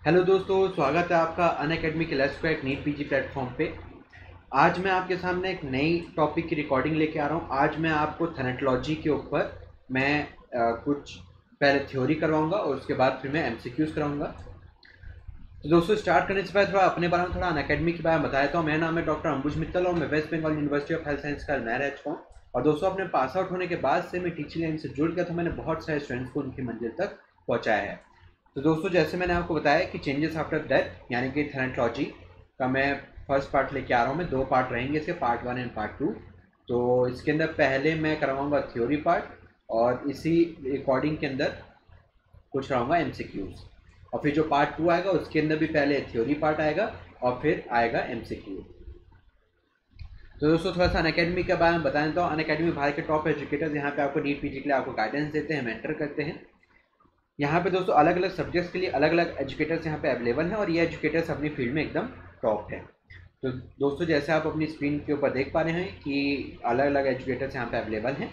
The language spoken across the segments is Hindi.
हेलो दोस्तों, स्वागत है आपका अनअकैडमी के let's crack NEET PG platform पे। आज मैं आपके सामने एक नई टॉपिक की रिकॉर्डिंग लेके आ रहा हूँ। आज मैं आपको थैलेटोलॉजी के ऊपर कुछ पहले थ्योरी करवाऊंगा और उसके बाद फिर मैं एमसीक्यूज कराऊंगा। तो दोस्तों, स्टार्ट करने से पहले थोड़ा अपने बारे में, थोड़ा अनअकैडमी के बारे में बताया था। मेरा नाम है डॉक्टर अंबुज मित्तल और मैं West Bengal University of Health Science का नया रह चुका हूँ। और दोस्तों, अपने पास आउट होने के बाद से मैं टीचिंग लाइन से जुड़ गया, तो मैंने बहुत सारे स्टूडेंट्स को उनकी मंजिल तक पहुँचाया है। तो दोस्तों, जैसे मैंने आपको बताया कि चेंजेस आफ्टर डेथ यानी कि थैलेटोलॉजी का मैं फर्स्ट पार्ट लेके आ रहा हूँ। मैं 2 पार्ट रहेंगे इसके, पार्ट 1 एंड पार्ट 2। तो इसके अंदर पहले मैं करवाऊँगा थ्योरी पार्ट और इसी रिकॉर्डिंग के अंदर कुछ कराऊँगा एमसीक्यूज। और फिर जो पार्ट 2 आएगा उसके अंदर भी पहले थ्योरी पार्ट आएगा और फिर आएगा एमसीक्यू। तो दोस्तों, थोड़ा सा अनअकैडमी के बारे में बता देता हूँ। अनअकैडमी भारत के टॉप एजुकेटर्स यहाँ पे आपको नीट पीजी के लिए आपको गाइडेंस देते हैं, मेंटर करते हैं। यहाँ पे दोस्तों अलग अलग सब्जेक्ट्स के लिए अलग अलग एजुकेटर्स यहाँ पे अवेलेबल हैं और ये एजुकेटर्स अपनी फील्ड में एकदम टॉप है। तो दोस्तों, जैसे आप अपनी स्क्रीन के ऊपर देख पा रहे हैं कि अलग अलग एजुकेटर्स यहाँ पे अवेलेबल हैं।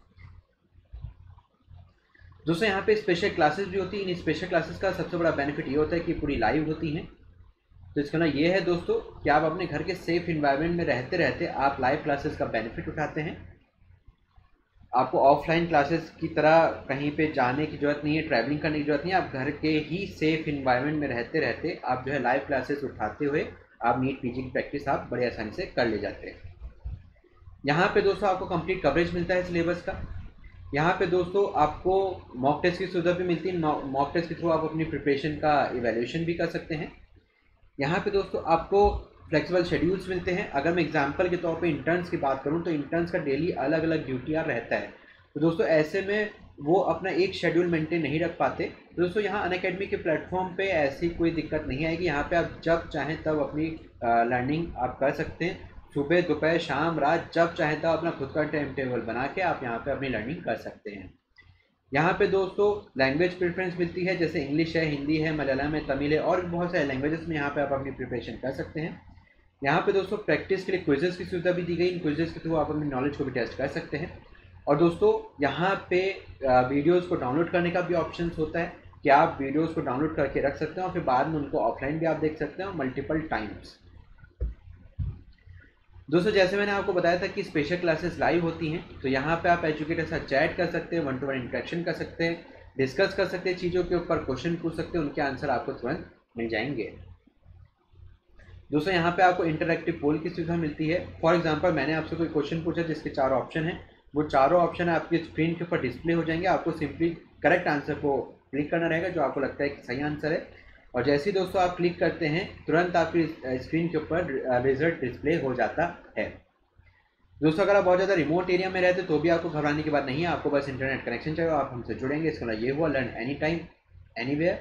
दोस्तों, यहाँ पे स्पेशल क्लासेस भी होती हैं। इन स्पेशल क्लासेस का सबसे बड़ा बेनिफिट ये होता है कि पूरी लाइव होती हैं। तो इसका ना ये है दोस्तों कि आप अपने घर के सेफ इन्वायरमेंट में रहते रहते आप लाइव क्लासेस का बेनिफिट उठाते हैं। आपको ऑफलाइन क्लासेस की तरह कहीं पे जाने की ज़रूरत नहीं है, ट्रैवलिंग करने की ज़रूरत नहीं है। आप घर के ही सेफ इन्वायरमेंट में रहते रहते आप जो है लाइव क्लासेस उठाते हुए आप नीट पीजी की प्रैक्टिस आप बड़ी आसानी से कर ले जाते हैं। यहाँ पे दोस्तों आपको कंप्लीट कवरेज मिलता है सिलेबस का। यहाँ पे दोस्तों आपको मॉक टेस्ट की सुविधा भी मिलती है। मॉक टेस्ट के थ्रू आप अपनी प्रिपरेशन का इवैल्यूएशन भी कर सकते हैं। यहाँ पे दोस्तों आपको फ्लेक्सिबल शेड्यूल्स मिलते हैं। अगर मैं एग्जांपल के तौर पे इंटर्न्स की बात करूँ तो इंटर्न्स का डेली अलग अलग ड्यूटियाँ रहता है। तो दोस्तों ऐसे में वो अपना एक शेड्यूल मेंटेन नहीं रख पाते। तो दोस्तों यहाँ अनअकैडमी के प्लेटफॉर्म पे ऐसी कोई दिक्कत नहीं आएगी। यहाँ पे आप जब चाहें तब अपनी लर्निंग आप कर सकते हैं। सुबह दोपहर शाम रात जब चाहें तब अपना खुद का टाइम टेबल बना के आप यहाँ पे अपनी लर्निंग कर सकते हैं। यहाँ पे दोस्तों लैंग्वेज प्रेफरेंस मिलती है, जैसे इंग्लिश है, हिंदी है, मलयालम है, तमिल है और भी बहुत सारे लैंग्वेजेस में यहाँ पे आप अपनी प्रिपरेशन कर सकते हैं। यहाँ पे दोस्तों प्रैक्टिस के लिए क्विजेस की सुविधा भी दी गई। इन क्विजेस के थ्रू आप अपनी नॉलेज को भी टेस्ट कर सकते हैं। और दोस्तों यहाँ पे वीडियोज़ को डाउनलोड करने का भी ऑप्शन होता है कि आप वीडियोज़ को डाउनलोड करके रख सकते हैं और फिर बाद में उनको ऑफलाइन भी आप देख सकते हैं मल्टीपल टाइम्स। दोस्तों, जैसे मैंने आपको बताया था कि स्पेशल क्लासेस लाइव होती हैं, तो यहाँ पे आप एजुकेटर के साथ चैट कर सकते हैं, 1-to-1 इंटरेक्शन कर सकते हैं, डिस्कस कर सकते हैं, चीज़ों के ऊपर क्वेश्चन पूछ सकते हैं, उनके आंसर आपको तुरंत मिल जाएंगे। दोस्तों, यहाँ पे आपको इंटरैक्टिव पोल की सुविधा मिलती है। फॉर एग्जांपल मैंने आपसे कोई क्वेश्चन पूछा जिसके 4 ऑप्शन हैं, वो चारों ऑप्शन आपकी स्क्रीन के ऊपर डिस्प्ले हो जाएंगे। आपको सिंपली करेक्ट आंसर को क्लिक करना रहेगा जो आपको लगता है कि सही आंसर है। और जैसे ही दोस्तों आप क्लिक करते हैं तुरंत आपकी स्क्रीन के ऊपर रिजल्ट डिस्प्ले हो जाता है। दोस्तों, अगर आप बहुत ज़्यादा रिमोट एरिया में रहते तो भी आपको घबराने की बात नहीं है। आपको बस इंटरनेट कनेक्शन चाहिए, आप हमसे जुड़ेंगे। इसका मतलब ये हुआ लर्न एनी टाइम एनीवेयर।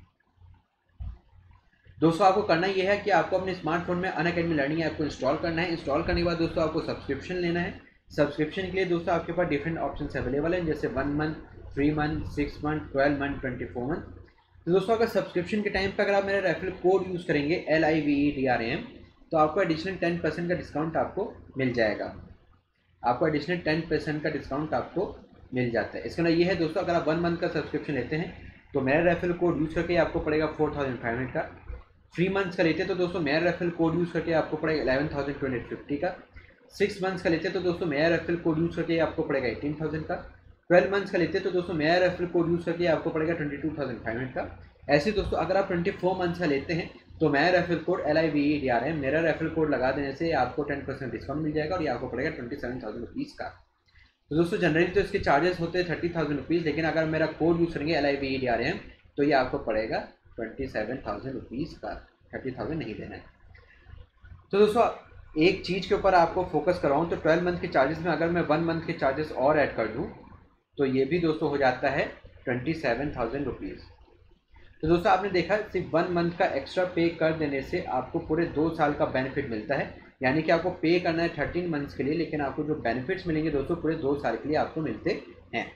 दोस्तों, आपको करना ये है कि आपको अपने स्मार्टफोन में अनअकैडमी लर्निंग ऐप को इंस्टॉल करना है। इंस्टॉल करने के बाद दोस्तों आपको सब्सक्रिप्शन लेना है। सब्सक्रिप्शन के लिए दोस्तों आपके पास डिफरेंट ऑप्शन अवेलेबल हैं, जैसे 1 month, 3 month, 6 month, 12 month, 24 month. तो दोस्तों अगर सब्सक्रिप्शन के टाइम पर अगर आप मेरा रेफरल कोड यूज़ करेंगे LIVEDRAM तो आपको एडिशनल 10% का डिस्काउंट आपको मिल जाएगा। आपको एडिशनल 10% का डिस्काउंट आपको मिल जाता है। इसका मतलब ये है दोस्तों, अगर आप 1 मंथ का सब्सक्रिप्शन लेते हैं तो मेरा रेफरल कोड यूज़ करके आपको पड़ेगा 4500 का। 3 मंथ्स का लेते हैं तो दोस्तों मेरा रेफरल कोड यूज़ करके आपको पड़ेगा 11,250 का। 6 मंथ्स का लेते हैं तो दोस्तों मेरा रेफरल कोड यूज़ करके आपको पड़ेगा 18,000 का। 12 मंथ्स का लेते हैं तो दोस्तों मेरा रेफरल कोड यूज़ करके आपको पड़ेगा 22,500 का। ऐसे दोस्तों अगर आप 24 मंथ्स का लेते हैं तो मेरा रेफरल कोड LIVEDRAM, मेरा रेफरल कोड लगा देने से आपको 10% डिस्काउंट मिल जाएगा और ये आपको पड़ेगा 27,000 रुपीज़ का। तो दोस्तों जनरली तो इसके चार्जेस होते हैं 30,000 रुपीज़, लेकिन अगर मेरा कोड यूज़ करेंगे LIVEDRAM तो ये आपको पड़ेगा 27,000 रुपीज़ का। 30,000 नहीं देना है। तो दोस्तों एक चीज़ के ऊपर आपको फोकस कराऊँ तो 12 मंथ के चार्जेस में अगर मैं 1 मंथ के चार्जेस और ऐड कर दूँ तो ये भी दोस्तों हो जाता है 27,000 रुपीज़। तो दोस्तों आपने देखा सिर्फ 1 मंथ का एक्स्ट्रा पे कर देने से आपको पूरे 2 साल का बेनिफिट मिलता है। यानी कि आपको पे करना है 13 मंथ्स के लिए, लेकिन आपको जो बेनिफिट्स मिलेंगे दोस्तों पूरे 2 साल के लिए आपको मिलते हैं।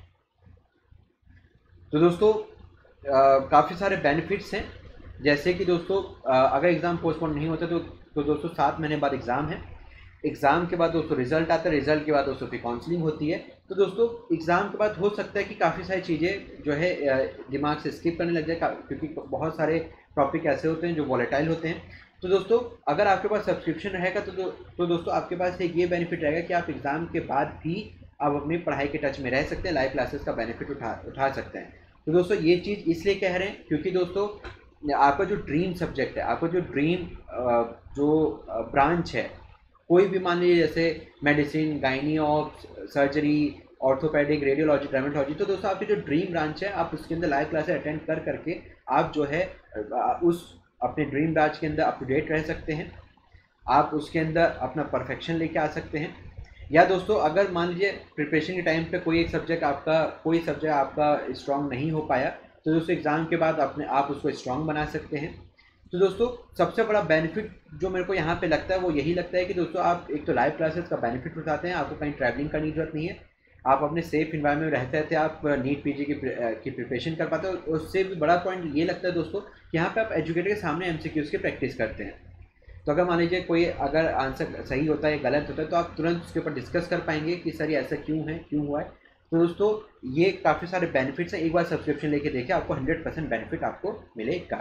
तो दोस्तों काफ़ी सारे बेनिफिट्स हैं, जैसे कि दोस्तों अगर एग्ज़ाम पोस्टपोन नहीं होता तो दोस्तों 7 महीने बाद एग्ज़ाम है। एग्ज़ाम के बाद दोस्तों रिजल्ट आता है, रिजल्ट के बाद दोस्तों फिर काउंसलिंग होती है। तो दोस्तों एग्ज़ाम के बाद हो सकता है कि काफ़ी सारी चीज़ें जो है दिमाग से स्किप करने लग जाए, क्योंकि बहुत सारे टॉपिक ऐसे होते हैं जो वॉलेटाइल होते हैं। तो दोस्तों अगर आपके पास सब्सक्रिप्शन रहेगा तो दोस्तों आपके पास एक ये बेनिफिट रहेगा कि आप एग्ज़ाम के बाद भी आप अपनी पढ़ाई के टच में रह सकते हैं, लाइव क्लासेस का बेनिफिट उठा सकते हैं। तो दोस्तों ये चीज़ इसलिए कह रहे हैं क्योंकि दोस्तों आपका जो ड्रीम सब्जेक्ट है, आपका जो ड्रीम जो ब्रांच है, कोई भी मान लीजिए जैसे medicine, gynae of, surgery, orthopaedic, radiology, dermatology, तो दोस्तों आपकी जो ड्रीम ब्रांच है आप उसके अंदर लाइव क्लासेस अटेंड करके आप जो है उस अपने ड्रीम ब्रांच के अंदर अप टू डेट रह सकते हैं, आप उसके अंदर अपना परफेक्शन लेके आ सकते हैं। या दोस्तों अगर मान लीजिए प्रिपरेशन के टाइम पे कोई सब्जेक्ट आपका स्ट्रॉन्ग नहीं हो पाया, तो दोस्तों एग्ज़ाम के बाद आप उसको स्ट्रॉन्ग बना सकते हैं। तो दोस्तों सबसे बड़ा बेनिफिट जो मेरे को यहाँ पे लगता है वो यही लगता है कि दोस्तों आप एक तो लाइव क्लासेस का बेनिफिट उठाते हैं, आपको कहीं ट्रैवलिंग करने की जरूरत नहीं है, आप अपने सेफ इन्वायरमेंट में रहते रहते आप नीट पीजी की प्रिपरेशन कर पाते हो। उससे भी बड़ा पॉइंट ये लगता है दोस्तों कि यहाँ पे आप एजुकेटर के सामने एमसीक्यूज़ की प्रैक्टिस करते हैं। तो अगर मान लीजिए कोई अगर आंसर सही होता है गलत होता है तो आप तुरंत उसके ऊपर डिस्कस कर पाएंगे कि सर ये ऐसा क्यों हुआ है। तो दोस्तों ये काफ़ी सारे बेनिफिट्स हैं, एक बार सब्सक्रिप्शन लेके देखिए, आपको 100% बेनिफिट आपको मिलेगा।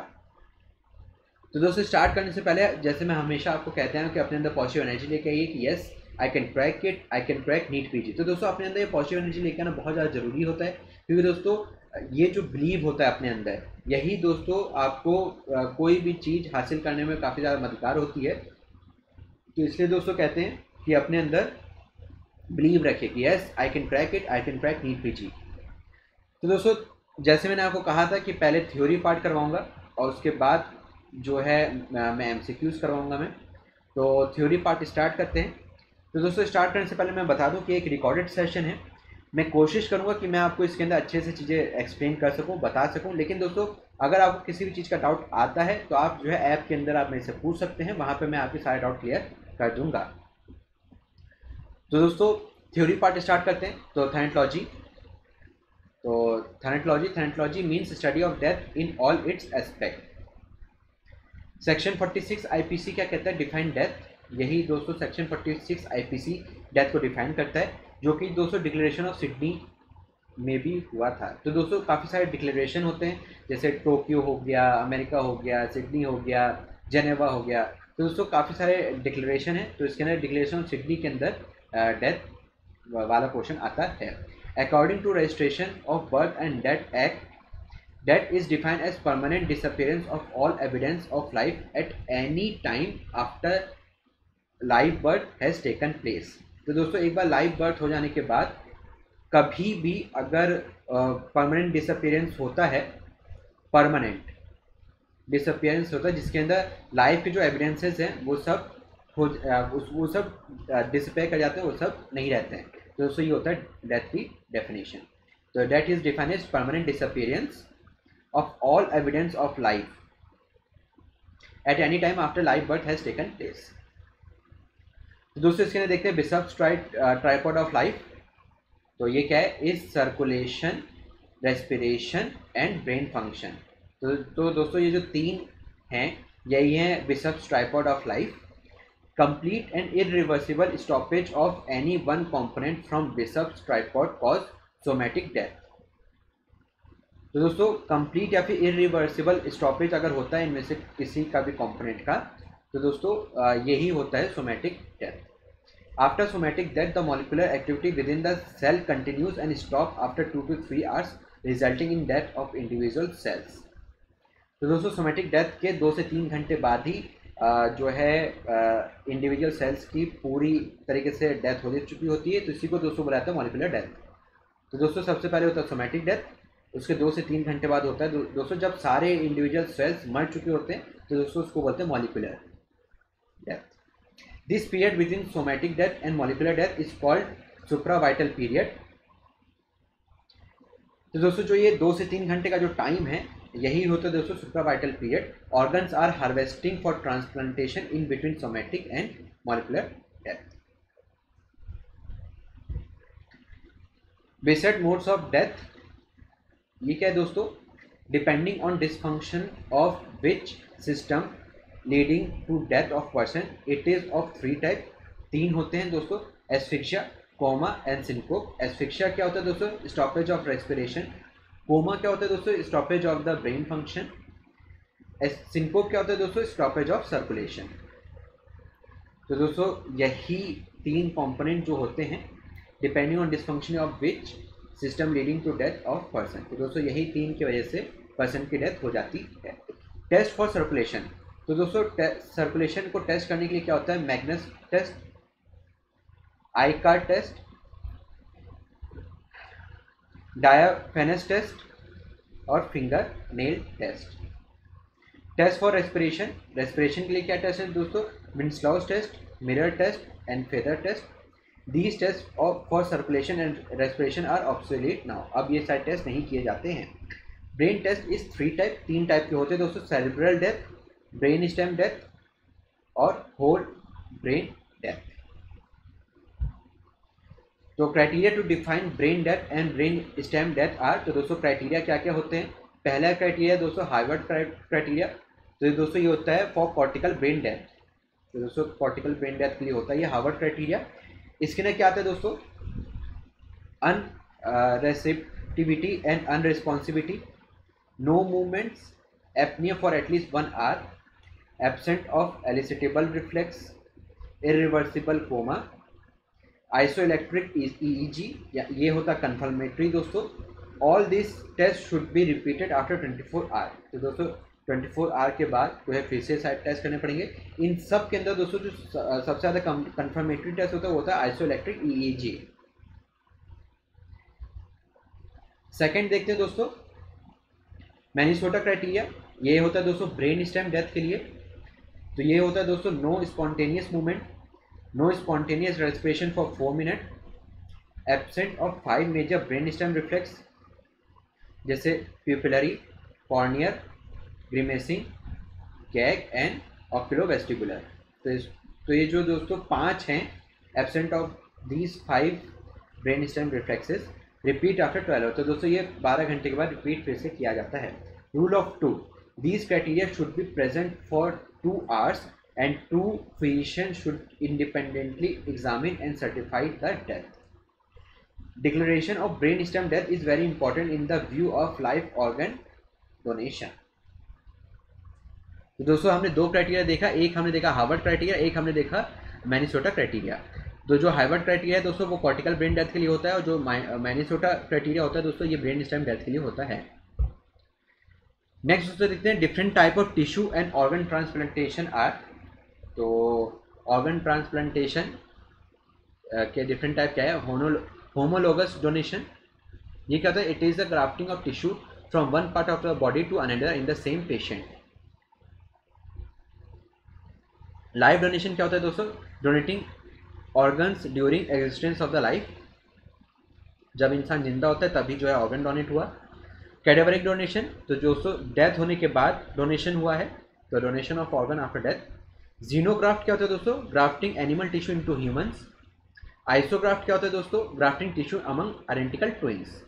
तो दोस्तों स्टार्ट करने से पहले जैसे मैं हमेशा आपको कहते हैं कि अपने अंदर पॉजिटिव एनर्जी लेके आइए कि yes I can crack it, I can crack NEET PG. तो दोस्तों अपने अंदर ये पॉजिटिव एनर्जी लेके आना बहुत ज़्यादा ज़रूरी होता है, क्योंकि दोस्तों ये जो बिलीव होता है अपने अंदर, यही दोस्तों आपको कोई भी चीज़ हासिल करने में काफ़ी ज़्यादा मददगार होती है। तो इसलिए दोस्तों कहते हैं कि अपने अंदर बिलीव रखिए कि yes I can crack it, I can crack NEET PG. तो दोस्तों जैसे मैंने आपको कहा था कि पहले थ्योरी पार्ट करवाऊंगा और उसके बाद जो है मैं एमसीक्यूज़ करवाऊंगा मैं। तो थ्योरी पार्ट स्टार्ट करते हैं। तो दोस्तों स्टार्ट करने से पहले मैं बता दूं कि एक रिकॉर्डेड सेशन है, मैं कोशिश करूंगा कि मैं आपको इसके अंदर अच्छे से चीज़ें एक्सप्लेन कर सकूं, बता सकूं। लेकिन दोस्तों अगर आपको किसी भी चीज़ का डाउट आता है तो आप जो है ऐप के अंदर आप मेरे से पूछ सकते हैं, वहाँ पर मैं आपके सारे डाउट क्लियर कर दूँगा। तो दोस्तों थ्योरी पार्ट स्टार्ट करते हैं। तो thanatology, thanatology means study of death in all its aspect. Section 46 IPC क्या कहता है? Define death. यही दोस्तों सेक्शन 46 आईपीसी डेथ को डिफाइन करता है, जो कि दोस्तों डिक्लेरेशन ऑफ सिडनी में भी हुआ था। तो दोस्तों काफ़ी सारे डिक्लेरेशन होते हैं, जैसे टोक्यो हो गया, अमेरिका हो गया, सिडनी हो गया, जेनेवा हो गया। तो दोस्तों काफ़ी सारे डिक्लेरेशन है। तो इसके अंदर डिक्लेरेशन ऑफ सिडनी के अंदर डेथ वाला पोर्शन आता है। According to registration of birth and death act, death is defined as permanent disappearance of all evidence of life at any time after live birth has taken place। तो दोस्तों एक बार लाइव बर्थ हो जाने के बाद कभी भी अगर परमानेंट डिसअपियरेंस होता है, परमानेंट डिसअपियरेंस होता है जिसके अंदर लाइफ के जो एविडेंसेस हैं वो सब डिसअपियर कर जाते हैं, वो सब नहीं रहते हैं। तो दोस्तों ये होता है डेथ की डेफिनेशन। तो death is defined as permanent disappearance of all evidence of life at any time after live birth has taken place। तो दोस्तों इसके अंदर देखते हैं बिशप्स ट्राइपॉड ऑफ लाइफ। तो ये क्या है? Is circulation, respiration and brain function. तो दोस्तों ये जो तीन हैं यही हैं Bishop's tripod of life. Complete and irreversible stoppage of any one component from Bishop's tripod cause somatic death. तो दोस्तों कंप्लीट या फिर इरिवर्सिबल स्टॉपेज अगर होता है इनमें से किसी का भी कंपोनेंट का, तो दोस्तों यही होता है somatic death. After somatic death the molecular activity within the cell continues and stop after 2 to 3 hours resulting in death of individual cells. तो दोस्तों सोमैटिक डेथ के 2 से 3 घंटे बाद ही जो है इंडिविजुअल सेल्स की पूरी तरीके से डेथ हो चुकी होती है। तो इसी को दोस्तों बुलाते हैं मॉलिक्यूलर डेथ। तो दोस्तों सबसे पहले होता है सोमैटिक डेथ, उसके 2 से 3 घंटे बाद होता है दोस्तों जब सारे इंडिविजुअल सेल्स मर चुके होते हैं, तो दोस्तों उसको बोलते हैं molecular death. This period within somatic death and molecular death is called supravital period. तो दोस्तों जो ये 2 से 3 घंटे का जो टाइम है यही होता है दोस्तों supravital period. Organs are harvesting for transplantation in between somatic and molecular death. Basic modes of death ये क्या है दोस्तों? Depending on dysfunction of which system leading to death of person, it is of 3 type. 3 होते हैं दोस्तों, asphyxia, coma and syncope. Asphyxia क्या होता है दोस्तों? Stoppage of respiration. कोमा क्या होता है दोस्तों? Stoppage of the brain function. Syncope क्या होता है दोस्तों? Stoppage of circulation. तो दोस्तों यही 3 कंपोनेंट जो होते हैं depending on dysfunction of which system leading to death of person. तो दोस्तों यही 3 की वजह से पर्सन की डेथ हो जाती है। Test for circulation. तो दोस्तों सर्कुलेशन को टेस्ट करने के लिए क्या होता है? Magnus test, Icard test, diaphanous test और finger nail test. Test for respiration. Respiration के लिए क्या टेस्ट है दोस्तों? Winslow's test, mirror test and feather test. These test for circulation and respiration are obsolete now. अब ये सारे टेस्ट नहीं किए जाते हैं। Brain test is 3 type, 3 type के होते हैं दोस्तों। Cerebral death, brain stem death और होल ब्रेन डेथ। तो criteria to define brain death and brain stem death are. तो दोस्तों क्राइटेरिया क्या क्या होते हैं? पहला क्राइटेरिया दोस्तों हार्वर्ड क्राइटेरिया। तो दोस्तों ये होता है फॉर कॉर्टिकल ब्रेन डेथ। तो दोस्तों कॉर्टिकल ब्रेन डेथ के लिए होता है ये हार्वर्ड क्राइटेरिया। इसके अंदर क्या आता है दोस्तों? Unreceptivity and unresponsibility, no movements, apnoea for at least 1 hour, absent of elicitable reflex, irreversible coma, isoelectric EEG, ये होता कंफर्मेटरी दोस्तों। All this test should be repeated after 24 hour. तो दोस्तों 24 आवर के बाद जो है फिर से साइड टेस्ट करने पड़ेंगे। इन सब के अंदर दोस्तों जो सबसे ज़्यादा कंफर्मेटरी टेस्ट होता है वो होता है आइसोइलेक्ट्रिक ईईजी। सेकंड देखते हैं दोस्तों मैनिसोटा क्राइटेरिया। ये होता है दोस्तों ब्रेन स्टेम डेथ के लिए। तो ये होता है दोस्तों no spontaneous movement, no spontaneous respiration for 4 minute, absent of 5 major brain stem reflex जैसे pupillary, corneal, grimacing, gag and oculovestibular. तो ये जो दोस्तों 5 हैं, absent of these 5 brain stem reflexes, repeat after 12 hour. तो दोस्तों ये 12 घंटे के बाद रिपीट फिर से किया जाता है। Rule of 2, these criteria should be present for 2 hours and 2 physicians should independently examine and certify the death. Declaration of brain stem death is very important in the view of life organ donation. तो दोस्तों हमने 2 क्राइटेरिया देखा, एक हमने देखा हार्वर्ड क्राइटेरिया, एक हमने देखा मैनिसोटा क्राइटेरिया। तो जो हार्वर्ड क्राइटेरिया है दोस्तों वो कॉर्टिकल ब्रेन डेथ के लिए होता है और जो मैनिसोटा क्राइटेरिया होता है दोस्तों ये ब्रेन स्टेम डेथ के लिए होता है। नेक्स्ट दोस्तों देखते हैं different type of tissue and organ transplantation are. तो ऑर्गन ट्रांसप्लांटेशन के डिफरेंट टाइप क्या है? होमोलोगस डोनेशन, ये क्या होता है? It is the grafting of tissue from one part of the body to another in the same patient. Life donation क्या होता है दोस्तों? Donating organs during existence of the life, जब इंसान जिंदा होता है तभी जो है ऑर्गन डोनेट हुआ। कैडेवरिक डोनेशन, तो दोस्तों डेथ होने के बाद डोनेशन हुआ है, तो donation of organ after death. Xenograft क्या होता है दोस्तों? Grafting animal tissue into humans. Isograft क्या होता है दोस्तों? Grafting tissue among identical twins.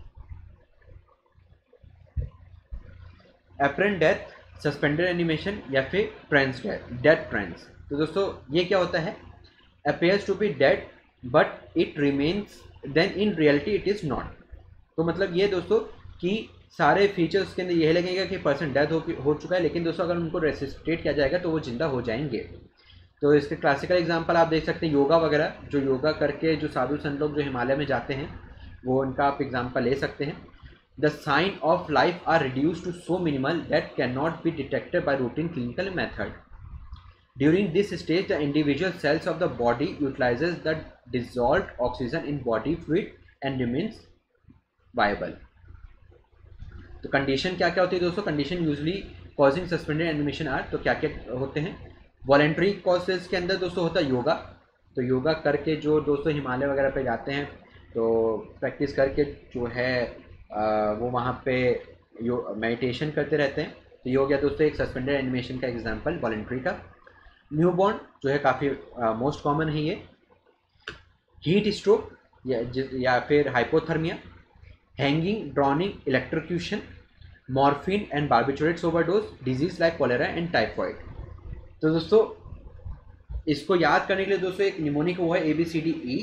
Apparent death, suspended animation या फिर ट्रांस डेथ ट्रांस। तो दोस्तों ये क्या होता है? appears to be dead but it remains then in reality it is not। तो मतलब ये दोस्तों कि सारे फीचर्स के अंदर यही लगेगा कि पर्सन डेथ हो चुका है, लेकिन दोस्तों अगर उनको रेसिस्टेट किया जाएगा तो वो जिंदा हो जाएंगे। तो इसके क्लासिकल एग्जांपल आप देख सकते हैं योगा वगैरह, जो योगा करके जो साधु संत लोग जो हिमालय में जाते हैं वो उनका आप एग्जांपल ले सकते हैं। The sign of life are reduce to so minimal that can not be detected by routine clinical method. During this stage, the individual cells of the body utilizes the dissolved oxygen in body fluid and remains viable। तो कंडीशन क्या क्या होती है दोस्तों? Condition usually causing suspended animation are. तो क्या क्या होते हैं? वॉलेंट्री कॉजेज के अंदर दोस्तों होता है योगा। तो योगा करके जो दोस्तों हिमालय वगैरह पे जाते हैं तो प्रैक्टिस करके जो है वो वहाँ पे मेडिटेशन करते रहते हैं। तो ये हो गया दोस्तों एक सस्पेंडेड एनिमेशन का एग्जाम्पल वॉलेंट्री का। न्यूबॉर्न जो है काफ़ी मोस्ट कॉमन है ये। हीट स्ट्रोक या फिर hypothermia, hanging, drowning, electrocution, morphine and barbiturates overdose, disease like cholera and typhoid. तो दोस्तों इसको याद करने के लिए दोस्तों एक निमोनिक वो है ABCDE।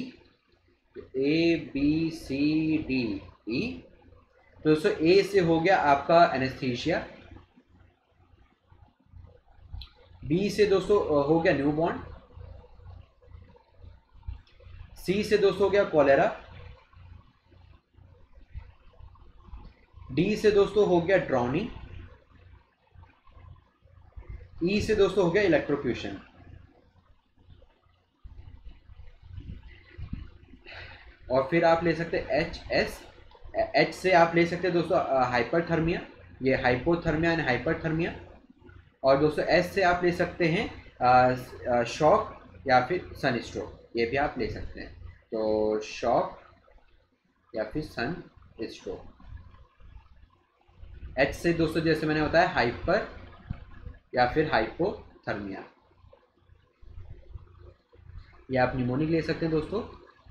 तो दोस्तों ए से हो गया आपका एनेस्थीसिया, बी से दोस्तों हो गया न्यूबॉर्न। सी से दोस्तों हो गया कॉलेरा। डी से दोस्तों हो गया ड्राउनिंग। ई से दोस्तों हो गया इलेक्ट्रोक्यूशन। और फिर आप ले सकते हैं एच से आप ले सकते हैं दोस्तों हाइपरथर्मिया, ये हाइपोथर्मिया एंड हाइपरथर्मिया। और दोस्तों एस से आप ले सकते हैं शॉक या फिर सन स्ट्रोक, ये भी आप ले सकते हैं। तो शॉक या फिर सन स्ट्रोक। एच से दोस्तों जैसे मैंने बताया हाइपर या फिर हाइपोथर्मिया, या आप निमोनिक ले सकते हैं दोस्तों।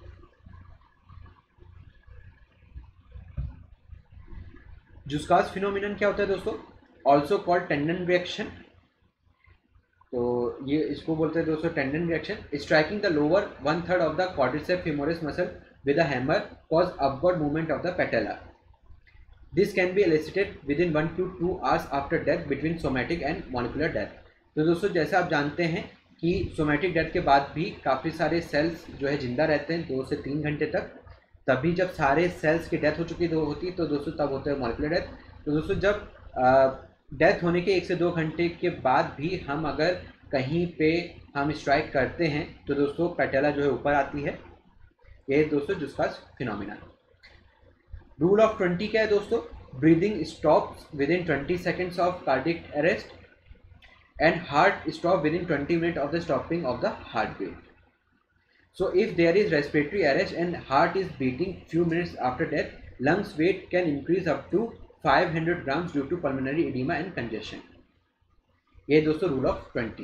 जुस्कास फिनोमिनन क्या होता है दोस्तों? Also called tendon reaction. तो ये इसको बोलते हैं दोस्तों tendon reaction. Striking the lower 1/3 of the quadriceps femoris muscle with a hammer cause upward movement of the patella. This can be elicited within 1 to 2 hours after death between somatic and molecular death. तो दोस्तों जैसे आप जानते हैं कि सोमैटिक डेथ के बाद भी काफ़ी सारे सेल्स जो है जिंदा रहते हैं 2 से 3 घंटे तक। तभी जब सारे सेल्स की डेथ हो चुकी होती तो दोस्तों तब होता है मॉलिक्यूलर डेथ। तो दोस्तों जब डेथ होने के 1 से 2 घंटे के बाद भी हम अगर कहीं पे हम स्ट्राइक करते हैं तो दोस्तों पैटेला जो है ऊपर आती है। ये दोस्तों जुस्कास फिनोमिना। रूल ऑफ 20 क्या है दोस्तों? Breathing stops within 20 seconds of cardiac arrest and heart stop within 20 minute of the stopping of the heart beat. So if there is respiratory arrest and heart is beating few minutes after death, lungs weight can increase up to 500 grams due to pulmonary edema and congestion. ये दोस्तों रूल ऑफ 20।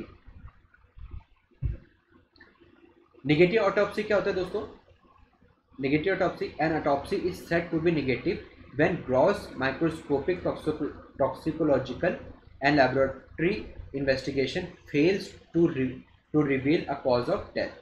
नेगेटिव ऑटोप्सी क्या होता है दोस्तों? Negative autopsy, an autopsy is said to be negative when gross microscopic toxicological and laboratory investigation fails to reveal a cause of death.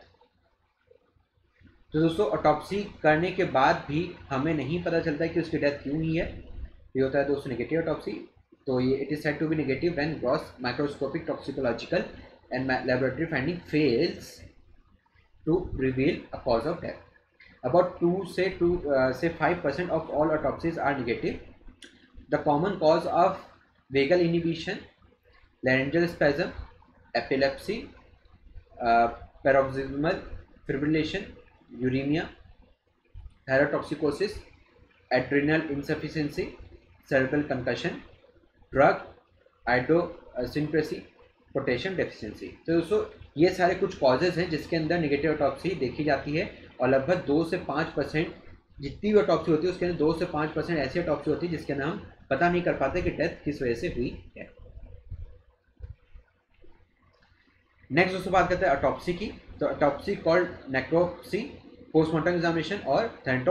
तो दोस्तों ऑटोप्सी करने के बाद भी हमें नहीं पता चलता कि उसकी डेथ क्यों हुई है, ये होता है दोस्तों नेगेटिव ऑटोप्सी। तो ये it is said to be negative when gross microscopic toxicological and laboratory finding fails to reveal a cause of death. About 2 से 5% of all autopsies are negative. The common cause of vagal inhibition, laryngeal spasm, epilepsy, paroxysmal fibrillation, uraemia, thyrotoxicosis, adrenal insufficiency, cerebral concussion, drug idiosyncrasy, potassium deficiency. तो दोस्तों ये सारे कुछ कॉजेज हैं जिसके अंदर नेगेटिव ऑटोप्सी देखी जाती है। और लगभग 2 से 5% जितनी भी ऑटोप्सी होती है उसके अंदर 2 से 5% ऐसी ऑटोप्सी होती है जिसके अंदर हम पता नहीं कर पाते कि डेथ किस वजह से हुई है। नेक्स्ट दोस्तों बात करते हैं ऑटोप्सी की। तो autopsy called necropsy, postmortem examination और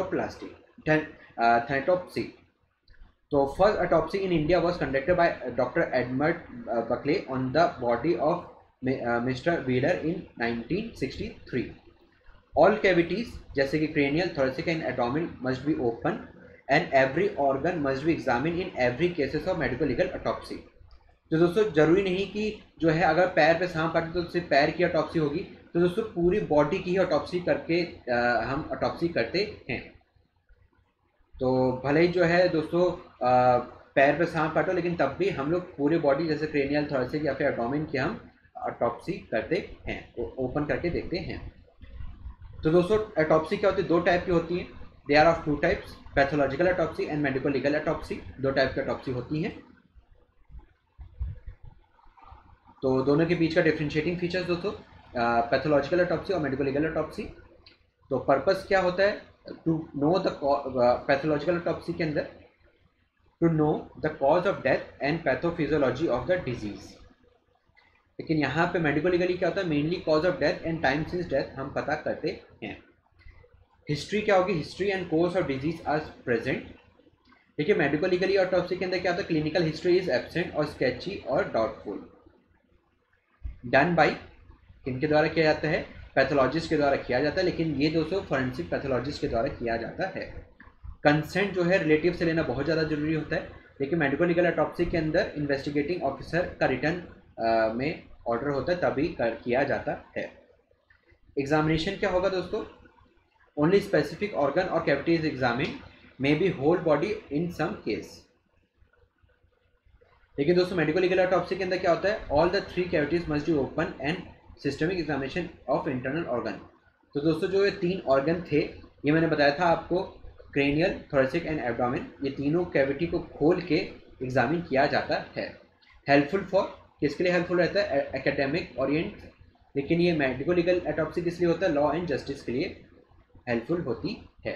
थैनेटोप्सी। तो first autopsy in India was conducted by doctor Edmund Buckley on the body of mister Wheeler in 1963। All cavities जैसे कि cranial, thoracic and abdomen must be open and every organ must be examine in every cases of medical legal autopsy. तो दोस्तों जरूरी नहीं कि जो है अगर पैर पे सांप काटे तो सिर्फ पैर की ऑटोप्सी होगी। तो दोस्तों पूरी बॉडी की ही ऑटोप्सी करके हम ऑटोप्सी करते हैं। तो भले ही जो है दोस्तों पैर पे सांप काटो लेकिन तब भी हम लोग पूरी बॉडी जैसे क्रेनियल, थोरेसिक या फिर एब्डोमेन की हम ऑटोप्सी करते हैं, ओपन करके देखते हैं। तो दोस्तों ऑटोप्सी क्या होती है? 2 टाइप की होती है। They are of 2 types, pathological autopsy and medical legal autopsy. 2 type की ऑटोप्सी होती हैं। तो दोनों के बीच का डिफरेंशिएटिंग फीचर्स दोस्तों, पैथोलॉजिकल ऑटोप्सी और मेडिकल लीगल ऑटोप्सी। तो पर्पस क्या होता है? To know the pathological autopsy के अंदर to know the cause of death and pathophysiology of the disease. लेकिन यहाँ पे मेडिकल लीगली क्या होता है? Mainly cause of death and time since death हम पता करते हैं। हिस्ट्री क्या होगी? History and course of disease are present. देखिए मेडिकल लीगली ऑटोप्सी के अंदर क्या होता है? क्लिनिकल हिस्ट्री इज एब्सेंट और स्केची और डाउटफुल। डन बाई किनके द्वारा किया जाता है? पैथोलॉजिस्ट के द्वारा किया जाता है। लेकिन ये दोस्तों फॉरेंसिक पैथोलॉजिस्ट के द्वारा किया जाता है। कंसेंट जो है रिलेटिव से लेना बहुत ज़्यादा जरूरी होता है। लेकिन मेडिकल लीगल ऑटोप्सी के अंदर इन्वेस्टिगेटिंग ऑफिसर का रिटर्न में ऑर्डर होता है तभी किया जाता है। एग्जामिनेशन क्या होगा दोस्तों? ओनली स्पेसिफिक ऑर्गन और cavity is examine, may be whole body in some case. लेकिन दोस्तों मेडिकल लीगल ऑटोप्सी के अंदर क्या होता है? All the 3 cavities must be open and systemic examination of internal organ. तो दोस्तों जो ये 3 ऑर्गन थे, ये मैंने बताया था आपको, क्रेनियल, थोरेसिक एंड एब्डोमेन, ये तीनों कैविटी को खोल के एग्जामिन किया जाता है। हेल्पफुल फॉर, किसके लिए हेल्पफुल रहता है? Academic orient. लेकिन ये मेडिकल लीगल ऑटोप्सी किस लिए होता है? लॉ एंड जस्टिस के लिए हेल्पफुल होती है।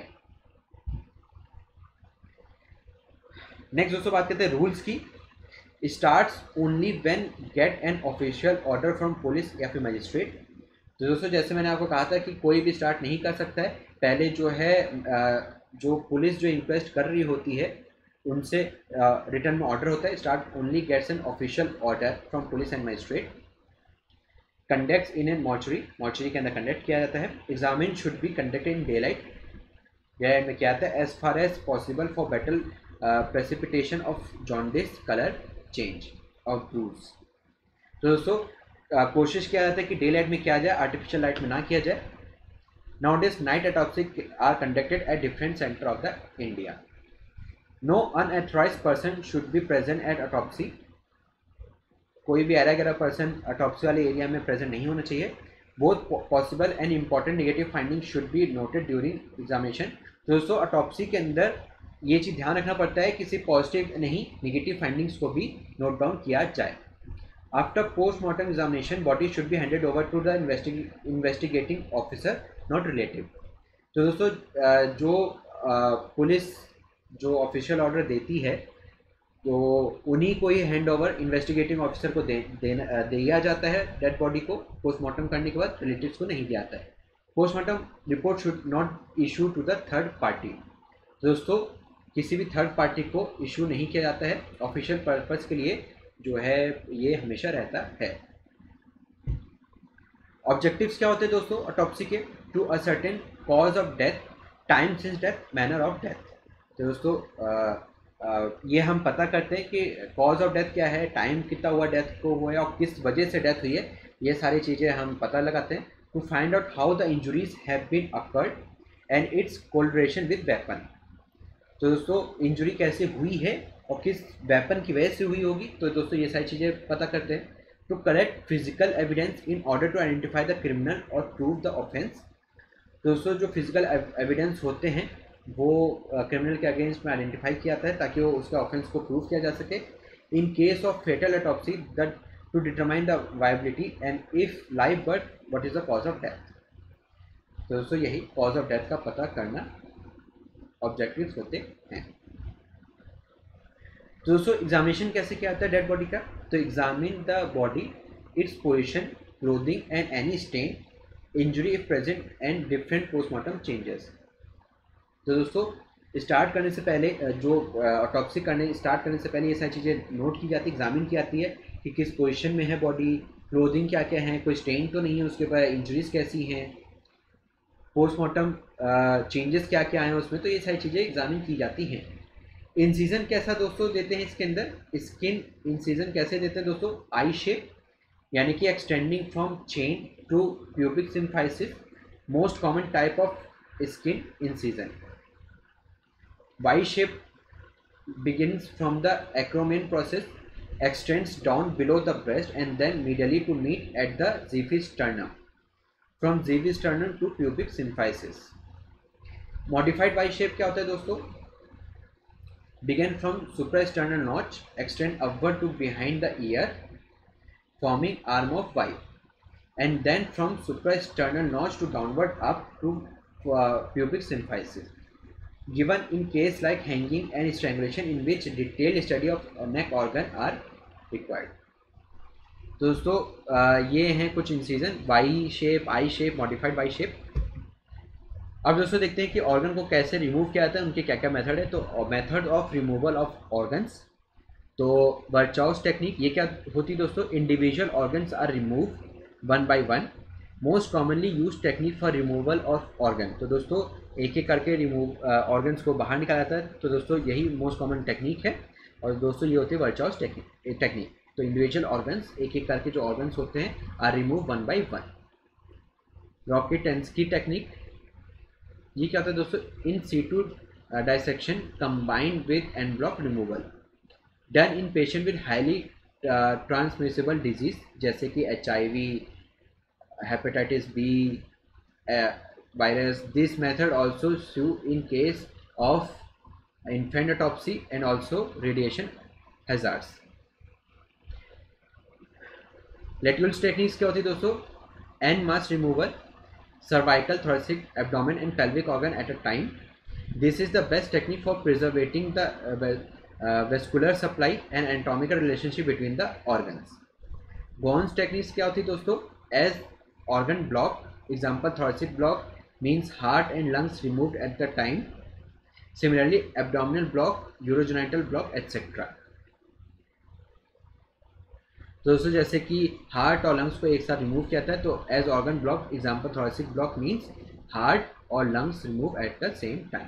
नेक्स्ट दोस्तों बात करते हैं रूल्स की। Starts only when get an official order from police या फिर मजिस्ट्रेट। तो दोस्तों जैसे मैंने आपको कहा था कि कोई भी स्टार्ट नहीं कर सकता है, पहले जो है जो पुलिस जो इंक्वेस्ट कर रही होती है उनसे रिटर्न में ऑर्डर होता है। Start only gets an official order from police and magistrate. Conducts in an mortuary, mortuary के अंदर कंडक्ट किया जाता है। Examine should be conducted in day light, day light में क्या आता है? As far as possible for better precipitation of jaundice colour change of bruise. तो दोस्तों कोशिश किया जाता है कि डे लाइट में किया जाए, आर्टिफिशियल लाइट में ना किया जाए। Nowadays night autopsy are conducted at different centre of the India. No unauthorised person should be present at autopsy, कोई भी गैर पर्सन ऑटोप्सी वाले एरिया में प्रेजेंट नहीं होना चाहिए। Both possible and important negative finding should be noted during examination. तो दोस्तों ऑटोप्सी के अंदर ये चीज़ ध्यान रखना पड़ता है कि सिर्फ पॉजिटिव नहीं, नेगेटिव फाइंडिंग्स को भी नोट डाउन किया जाए। After postmortem examination body should be handed over to the investigating officer, not relative. तो दोस्तों जो पुलिस जो ऑफिशियल ऑर्डर देती है तो उन्हीं को ही हैंड ओवर इन्वेस्टिगेटिंग ऑफिसर को दिया जाता है डेड बॉडी को पोस्टमार्टम करने के बाद, रिलेटिव्स को नहीं दिया जाता है। Postmortem report should not issue to the third party. दोस्तों किसी भी थर्ड पार्टी को इशू नहीं किया जाता है, ऑफिशियल पर्पस के लिए जो है ये हमेशा रहता है। ऑब्जेक्टिव्स क्या होते हैं दोस्तों ऑटोप्सी के? To ascertain cause of death, time since death, manner of death. तो दोस्तों ये हम पता करते हैं कि कॉज ऑफ डेथ क्या है, टाइम कितना हुआ डेथ को हुआ है और किस वजह से डेथ हुई है, ये सारी चीज़ें हम पता लगाते हैं। To find out how the injuries have been occurred and its correlation with weapon. तो दोस्तों इंजुरी कैसे हुई है और किस वेपन की वजह से हुई होगी, तो दोस्तों ये सारी चीज़ें पता करते हैं। To collect physical evidence in order to identify the criminal और प्रूव द ऑफेंस। दोस्तों जो फिजिकल एविडेंस होते हैं वो क्रिमिनल के अगेंस्ट में आइडेंटिफाई किया जाता है ताकि वो उसका ऑफेंस को प्रूव किया जा सके। In case of fetal autopsy that to determine the viability and if life birth what is the cause of death. तो दोस्तों यही कॉज ऑफ डेथ का पता करना ऑब्जेक्टिव्स होते हैं। तो दोस्तों एग्जामिनेशन कैसे किया जाता है डेड बॉडी का? तो examine the body, its position, clothing and any stain, injury if present and different postmortem changes. तो दोस्तों स्टार्ट करने से पहले जो ऑटोप्सी करने स्टार्ट करने से पहले ये सारी चीज़ें नोट की जाती है, एग्जामिन की जाती है कि किस पोजीशन में है बॉडी, क्लोथिंग क्या क्या है, कोई स्टेन तो नहीं है उसके ऊपर, इंजरीज कैसी हैं, पोस्टमार्टम चेंजेस क्या क्या हैं उसमें, तो ये सारी चीज़ें एग्जामिन की जाती हैं। इंसीजन कैसा दोस्तों देते हैं इसके अंदर? स्किन इंसीजन कैसे देते हैं दोस्तों? आई शेप, यानी कि extending from chin to pubic symphysis, most common type of skin incision. Y shape begins from the acromion process, extends down below the breast and then medially to meet at the xiphi sternum, from xiphi sternum to pubic symphysis. Modified Y shape क्या होता है दोस्तों? Begin from suprasternal notch, extend upward to behind the ear, forming arm of Y, and then from suprasternal notch to downward up to pubic symphysis. Given in case like hanging and strangulation in which detailed study of neck organ are required. तो दोस्तों ये हैं कुछ incision, Y shape, I shape, modified Y shape. अब दोस्तों देखते हैं कि ऑर्गन को कैसे रिमूव किया जाता है, उनके क्या क्या मेथड है। तो method of removal of organs, तो वर्चाउस टेक्निक, ये क्या होती है दोस्तों? Individual organs are remove one by one, most commonly use technique for removal of organ. तो दोस्तों एक एक करके रिमूव ऑर्गन्स को बाहर निकाला जाता है। तो दोस्तों यही मोस्ट कॉमन टेक्निक है और दोस्तों ये होती है वर्चाउस टेक्निक। तो इंडिविजुअल ऑर्गन्स, एक एक करके जो ऑर्गन्स होते हैं, are remove one by one. Rokitansky technique, ये क्या होता है दोस्तों? In situ dissection combined with en bloc removal, done in patient with highly transmissible disease जैसे कि HIV, hepatitis B virus. This method also used in case of infant autopsy and also radiation hazards. Latule's techniques क्या होती है दोस्तों? En masse removal, cervical, thoracic, abdomen and pelvic organ at a time. This is the best technique for preserving the vascular supply and anatomical relationship between the organs. Gons techniques क्या होती है दोस्तों? As organ block, example thoracic block means heart and lungs removed at the time. Similarly, abdominal block, urogenital block, etc. तो दोस्तों जैसे कि हार्ट और लंग्स को एक साथ रिमूव किया था, तो as organ block, example thoracic block means heart और lungs remove at the same time.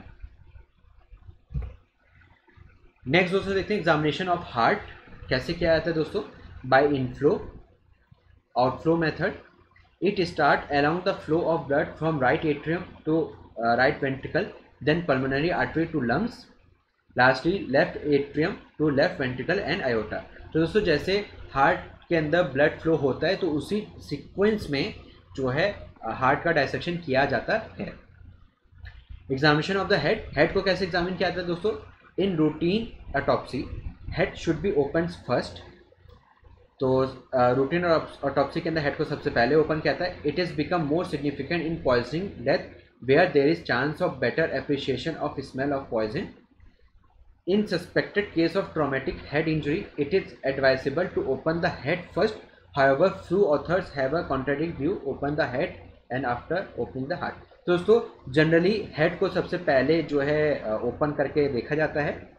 Next दोस्तों देखते हैं एग्जामिनेशन ऑफ हार्ट कैसे किया जाता है दोस्तों? By inflow outflow method. It starts along the flow of blood from right atrium to right ventricle, then pulmonary artery to lungs, lastly left atrium to left ventricle and aorta. तो दोस्तों जैसे हार्ट के अंदर ब्लड फ्लो होता है तो उसी सीक्वेंस में जो है हार्ट का डायसेक्शन किया जाता है। Examination of the head, head को कैसे एग्जामिन किया जाता है दोस्तों? In routine autopsy head should be open first. तो रूटीन ऑटोप्सी के अंदर हेड को सबसे पहले ओपन किया जाता है। It is become more significant in poisoning death where there is chance of better appreciation of smell of poison. In suspected case of traumatic head injury it is advisable to open the head first, however few authors have a contradict view, open the head and after opening the heart. तो दोस्तों जनरली हेड को सबसे पहले जो है ओपन करके देखा जाता है।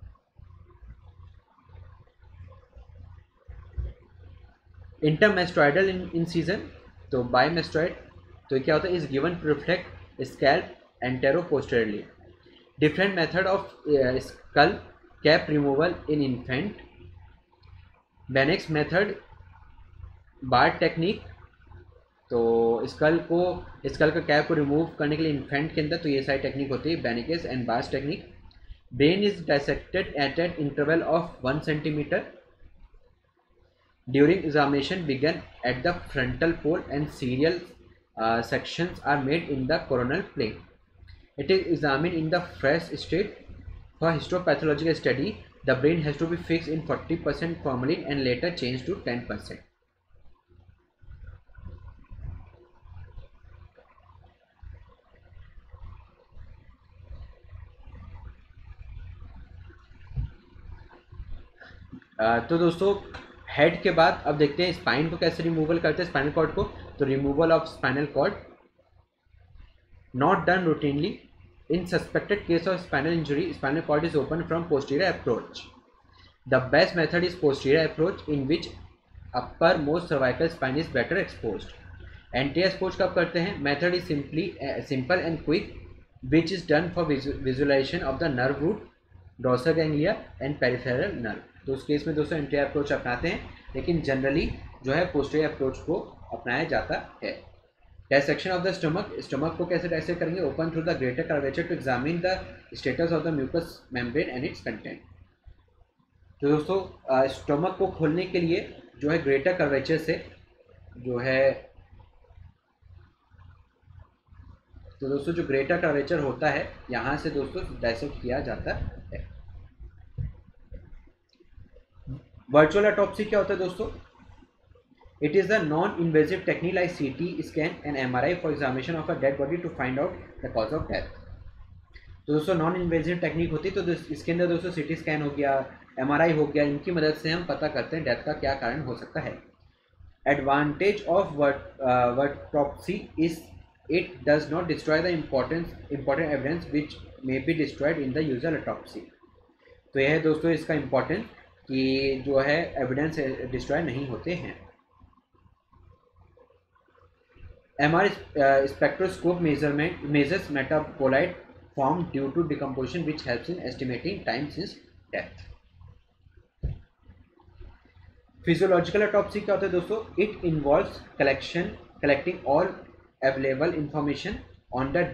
इंटरमेस्टोइडल इंसिजन, तो बायमेस्टोइड, तो क्या होता है? Is given to reflect scalp antero posteriorly. Different method of skull cap removal in infant. Beneke's method Barr technique, तो स्कल का कैप को रिमूव करने के लिए इन्फेंट के अंदर तो ये सारी टेक्निक होती है, Beneke's and Barr's technique. Brain is dissected at an interval of 1 centimeter. During examination began at the frontal pole and serial sections are made in the coronal plane. It is examined in the fresh state. For histopathological study, the brain has to be fixed in 40% formalin and later changed to 10%. तो दोस्तों हेड के बाद अब देखते हैं स्पाइन को कैसे रिमूवल करते हैं, स्पाइनल कॉर्ड को। तो removal of spinal cord not done routinely. In suspected case of spinal injury spinal cord is open from posterior approach. The best method is posterior approach in which upper most cervical spine is better exposed. Anterior approach कब करते हैं? Method is simple and quick which is done for visualisation of the nerve root, dorsal ganglia and peripheral nerve. तो उस केस में दोस्तों एंटीरियर अप्रोच अपनाते हैं, लेकिन जनरली जो है पोस्टीरियर अप्रोच को अपनाया जाता है। Dissection of the stomach, stomach को कैसे डायसेक्ट करेंगे? Open through the greater curvature to examine the status of the mucous membrane and its content. तो दोस्तों स्टमक को खोलने के लिए जो है ग्रेटर कर्वेचर से जो है, तो दोस्तों जो ग्रेटर कर्वेचर होता है यहाँ से दोस्तों डायसेक्ट किया जाता है। वर्चुअल ऑटोप्सी क्या होता है दोस्तों? It is the non invasive technique like CT scan and MRI for examination of a dead body to find out the cause of death. तो दोस्तों नॉन इन्वेजिव टेक्निक होती है, तो इसके अंदर दोस्तों CT स्कैन हो गया, MRI हो गया, इनकी मदद से हम पता करते हैं डेथ का क्या कारण हो सकता है। Advantage of virtopsy is it does not destroy the important evidence which may be destroyed in the usual autopsy. तो यह है दोस्तों इसका इम्पॉर्टेंट कि जो है एविडेंस डिस्ट्रॉय नहीं होते हैं। MR spectroscope measures metabolite form due to decomposition which helps in estimating time since death. Physiological autopsy क्या होता है दोस्तों? It involves collecting all available information on the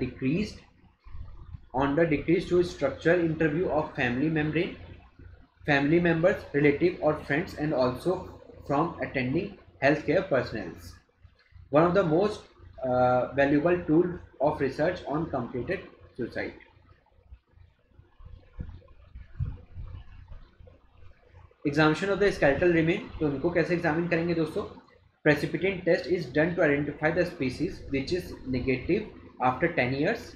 decrees to structural interview of family members, relative or friends, and also from attending healthcare personnel. One of the most valuable tool of research on completed suicide. Examination of the skeletal remain, तो उनको कैसे एग्जामिन करेंगे दोस्तों? Precipitant test is done to identify the species which is negative after 10 years.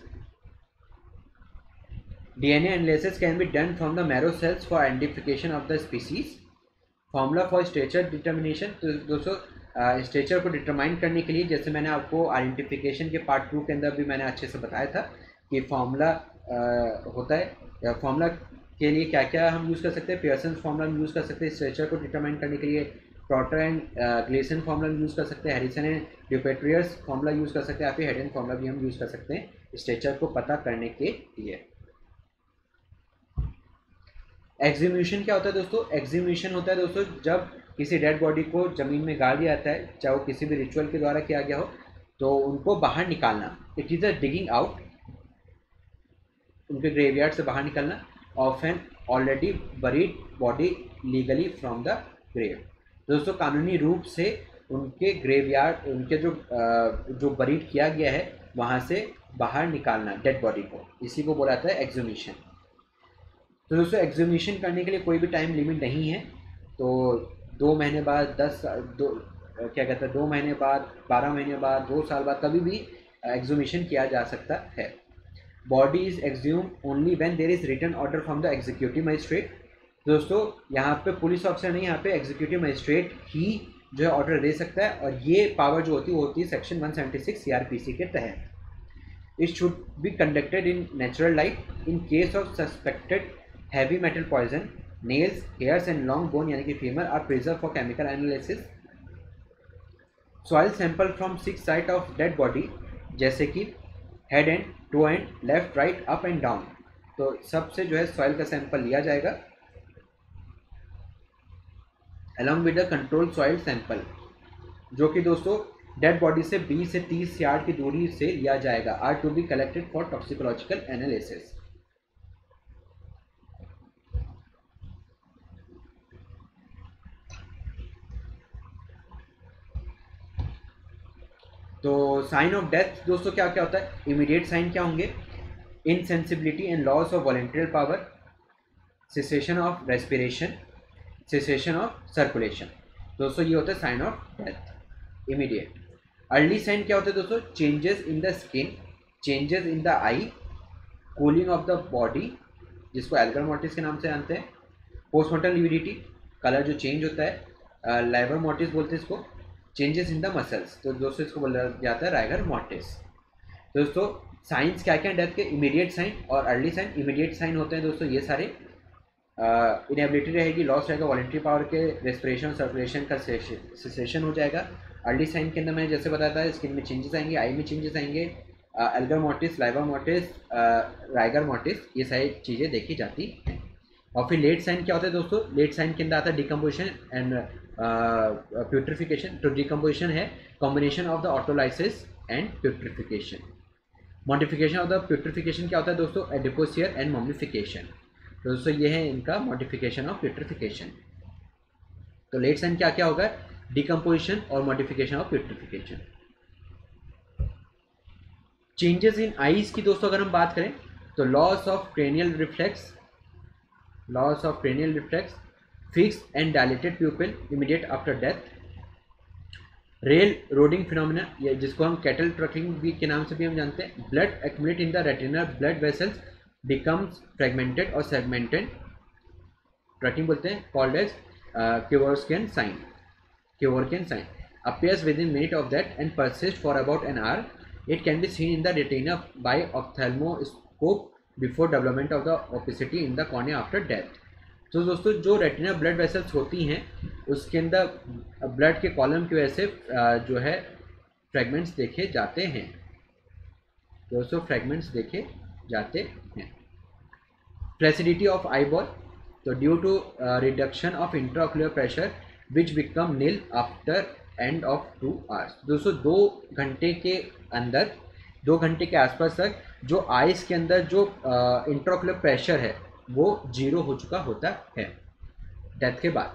DNA analysis can be done from the marrow cells for identification of the species. Formula for stature determination, तो दोस्तों स्टेचर को डिटरमाइन करने के लिए, जैसे मैंने आपको आइडेंटिफिकेशन के पार्ट 2 के अंदर भी मैंने अच्छे से बताया था कि फॉर्मूला होता है, फॉर्मूला के लिए क्या क्या हम यूज़ कर सकते हैं. पियर्सन फार्मूला हम यूज़ कर सकते हैं स्ट्रेचर को डिटरमाइन करने के लिए. Trotter and Gleser formula use कर सकते हैं. Harrison and Dupertuis formula use कर सकते हैं. या फिर हेडन फार्मूला भी हम यूज़ कर सकते हैं स्ट्रेचर को पता करने के लिए. एक्सह्यूमेशन क्या होता है दोस्तों? एक्सह्यूमेशन होता है दोस्तों जब किसी डेड बॉडी को ज़मीन में गाड़ दिया जाता है, चाहे वो किसी भी रिचुअल के द्वारा किया गया हो, तो उनको बाहर निकालना. It is a digging out, उनके ग्रेवयार्ड से बाहर निकलना of an already buried body legally from the grave. दोस्तों कानूनी रूप से उनके ग्रेवयार्ड, उनके जो बरीड किया गया है वहाँ से बाहर निकालना डेड बॉडी को, इसी को बोला जाता है एक्सह्यूमेशन. तो दोस्तों एक्सह्यूमेशन करने के लिए कोई भी टाइम लिमिट नहीं है. तो 2 महीने बाद, 2 महीने बाद, 12 महीने बाद, 2 साल बाद कभी भी एक्सह्यूमेशन किया जा सकता है. Body is exhume only when there is written order from the executive magistrate. दोस्तों यहाँ पे पुलिस ऑफिसर नहीं, यहाँ पे एग्जीक्यूटिव मजिस्ट्रेट ही जो है ऑर्डर दे सकता है, और ये पावर जो होती है वो होती है सेक्शन 176 CRPC के तहत. It should be conducted in natural light. In case of suspected heavy metal poison, nails, hairs and long bone यानी कि femur are preserved for chemical analysis. Soil sample from 6 sites of dead body, जैसे कि head end, toe end, left, right, up and down. तो सबसे जो है सॉइल का सैंपल लिया जाएगा along with the controlled soil sample, जो कि दोस्तों डेड बॉडी से 20 से 30 यार्ड की दूरी से लिया जाएगा. are to be collected for toxicological analysis. तो साइन ऑफ डेथ दोस्तों क्या क्या होता है? इमीडिएट साइन क्या होंगे? Insensibility and loss of voluntary power, cessation of respiration, cessation of circulation. दोस्तों ये होता है sign of death immediate. Early sign क्या होता है दोस्तों? Changes in the skin, changes in the eye, cooling of the body जिसको एल्गर मोर्टिस के नाम से जानते हैं, पोस्टमॉर्टम लिविडिटी, कलर जो चेंज होता है, लाइवर मोर्टिस बोलते हैं इसको, चेंजेस इन द मसल्स, तो दोस्तों इसको बोला जाता है राइगर मोर्टिस. दोस्तों साइंस क्या क्या डेथ के? इमीडिएट साइन और अर्ली साइन. इमीडिएट साइन होते हैं दोस्तों ये सारे, इनएबिलिटी रहेगी, लॉस रहेगा वॉलेंट्री पावर के, रेस्पिरेशन सर्कुलेशन का सेसेशन हो जाएगा. अर्ली साइन के अंदर मैंने जैसे बताया था स्किन में चेंजेस आएंगे, आई में चेंजेस आएंगे, algor mortis, livor mortis, rigor mortis, ये सारी चीज़ें देखी जाती हैं. और फिर लेट साइन क्या होता है दोस्तों? लेट साइन के अंदर आता है डिकम्पोजिशन एंड प्यूट्रिफिकेशन. तो डिकम्पोजिशन है combination of the autolysis and putrefaction. Modification of the putrefaction क्या होता है दोस्तों? Adipocere and mummification. तो दोस्तों ये है इनका मॉडिफिकेशन ऑफ प्यूट्रिफिकेशन. तो लेट साइन क्या क्या होगा? डिकम्पोजिशन और modification of putrefaction. Changes in eyes की दोस्तों अगर हम बात करें तो loss of cranial reflex, loss of cranial reflex, fixed and dilated pupil immediate after death, rail roading phenomena जिसको हम कैटल ट्रकिंग भी के नाम से भी हम जानते हैं, blood accumulate in the retina, blood vessels becomes fragmented और सेगमेंटेड, ट्रकिंग बोलते हैं, called as Kevorkian sign. Kevorkian sign appears within minute of that and persists for about an hour. It can be seen in the retina by ophthalmoscope before development of the opacity in the cornea after death. तो दोस्तों जो रेटिना ब्लड वेसल्स होती हैं उसके अंदर ब्लड के कॉलम की वजह से जो है फ्रेगमेंट्स देखे जाते हैं. दोस्तों फ्रेगमेंट्स देखे जाते हैं. फ्लैसिडिटी ऑफ आई बॉल, तो due to reduction of intraocular pressure which become nil after end of 2 hours. दोस्तों 2 घंटे के अंदर, 2 घंटे के आसपास तक जो आइस के अंदर जो इंट्राओक्यूलर प्रेशर है वो 0 हो चुका होता है डेथ के बाद।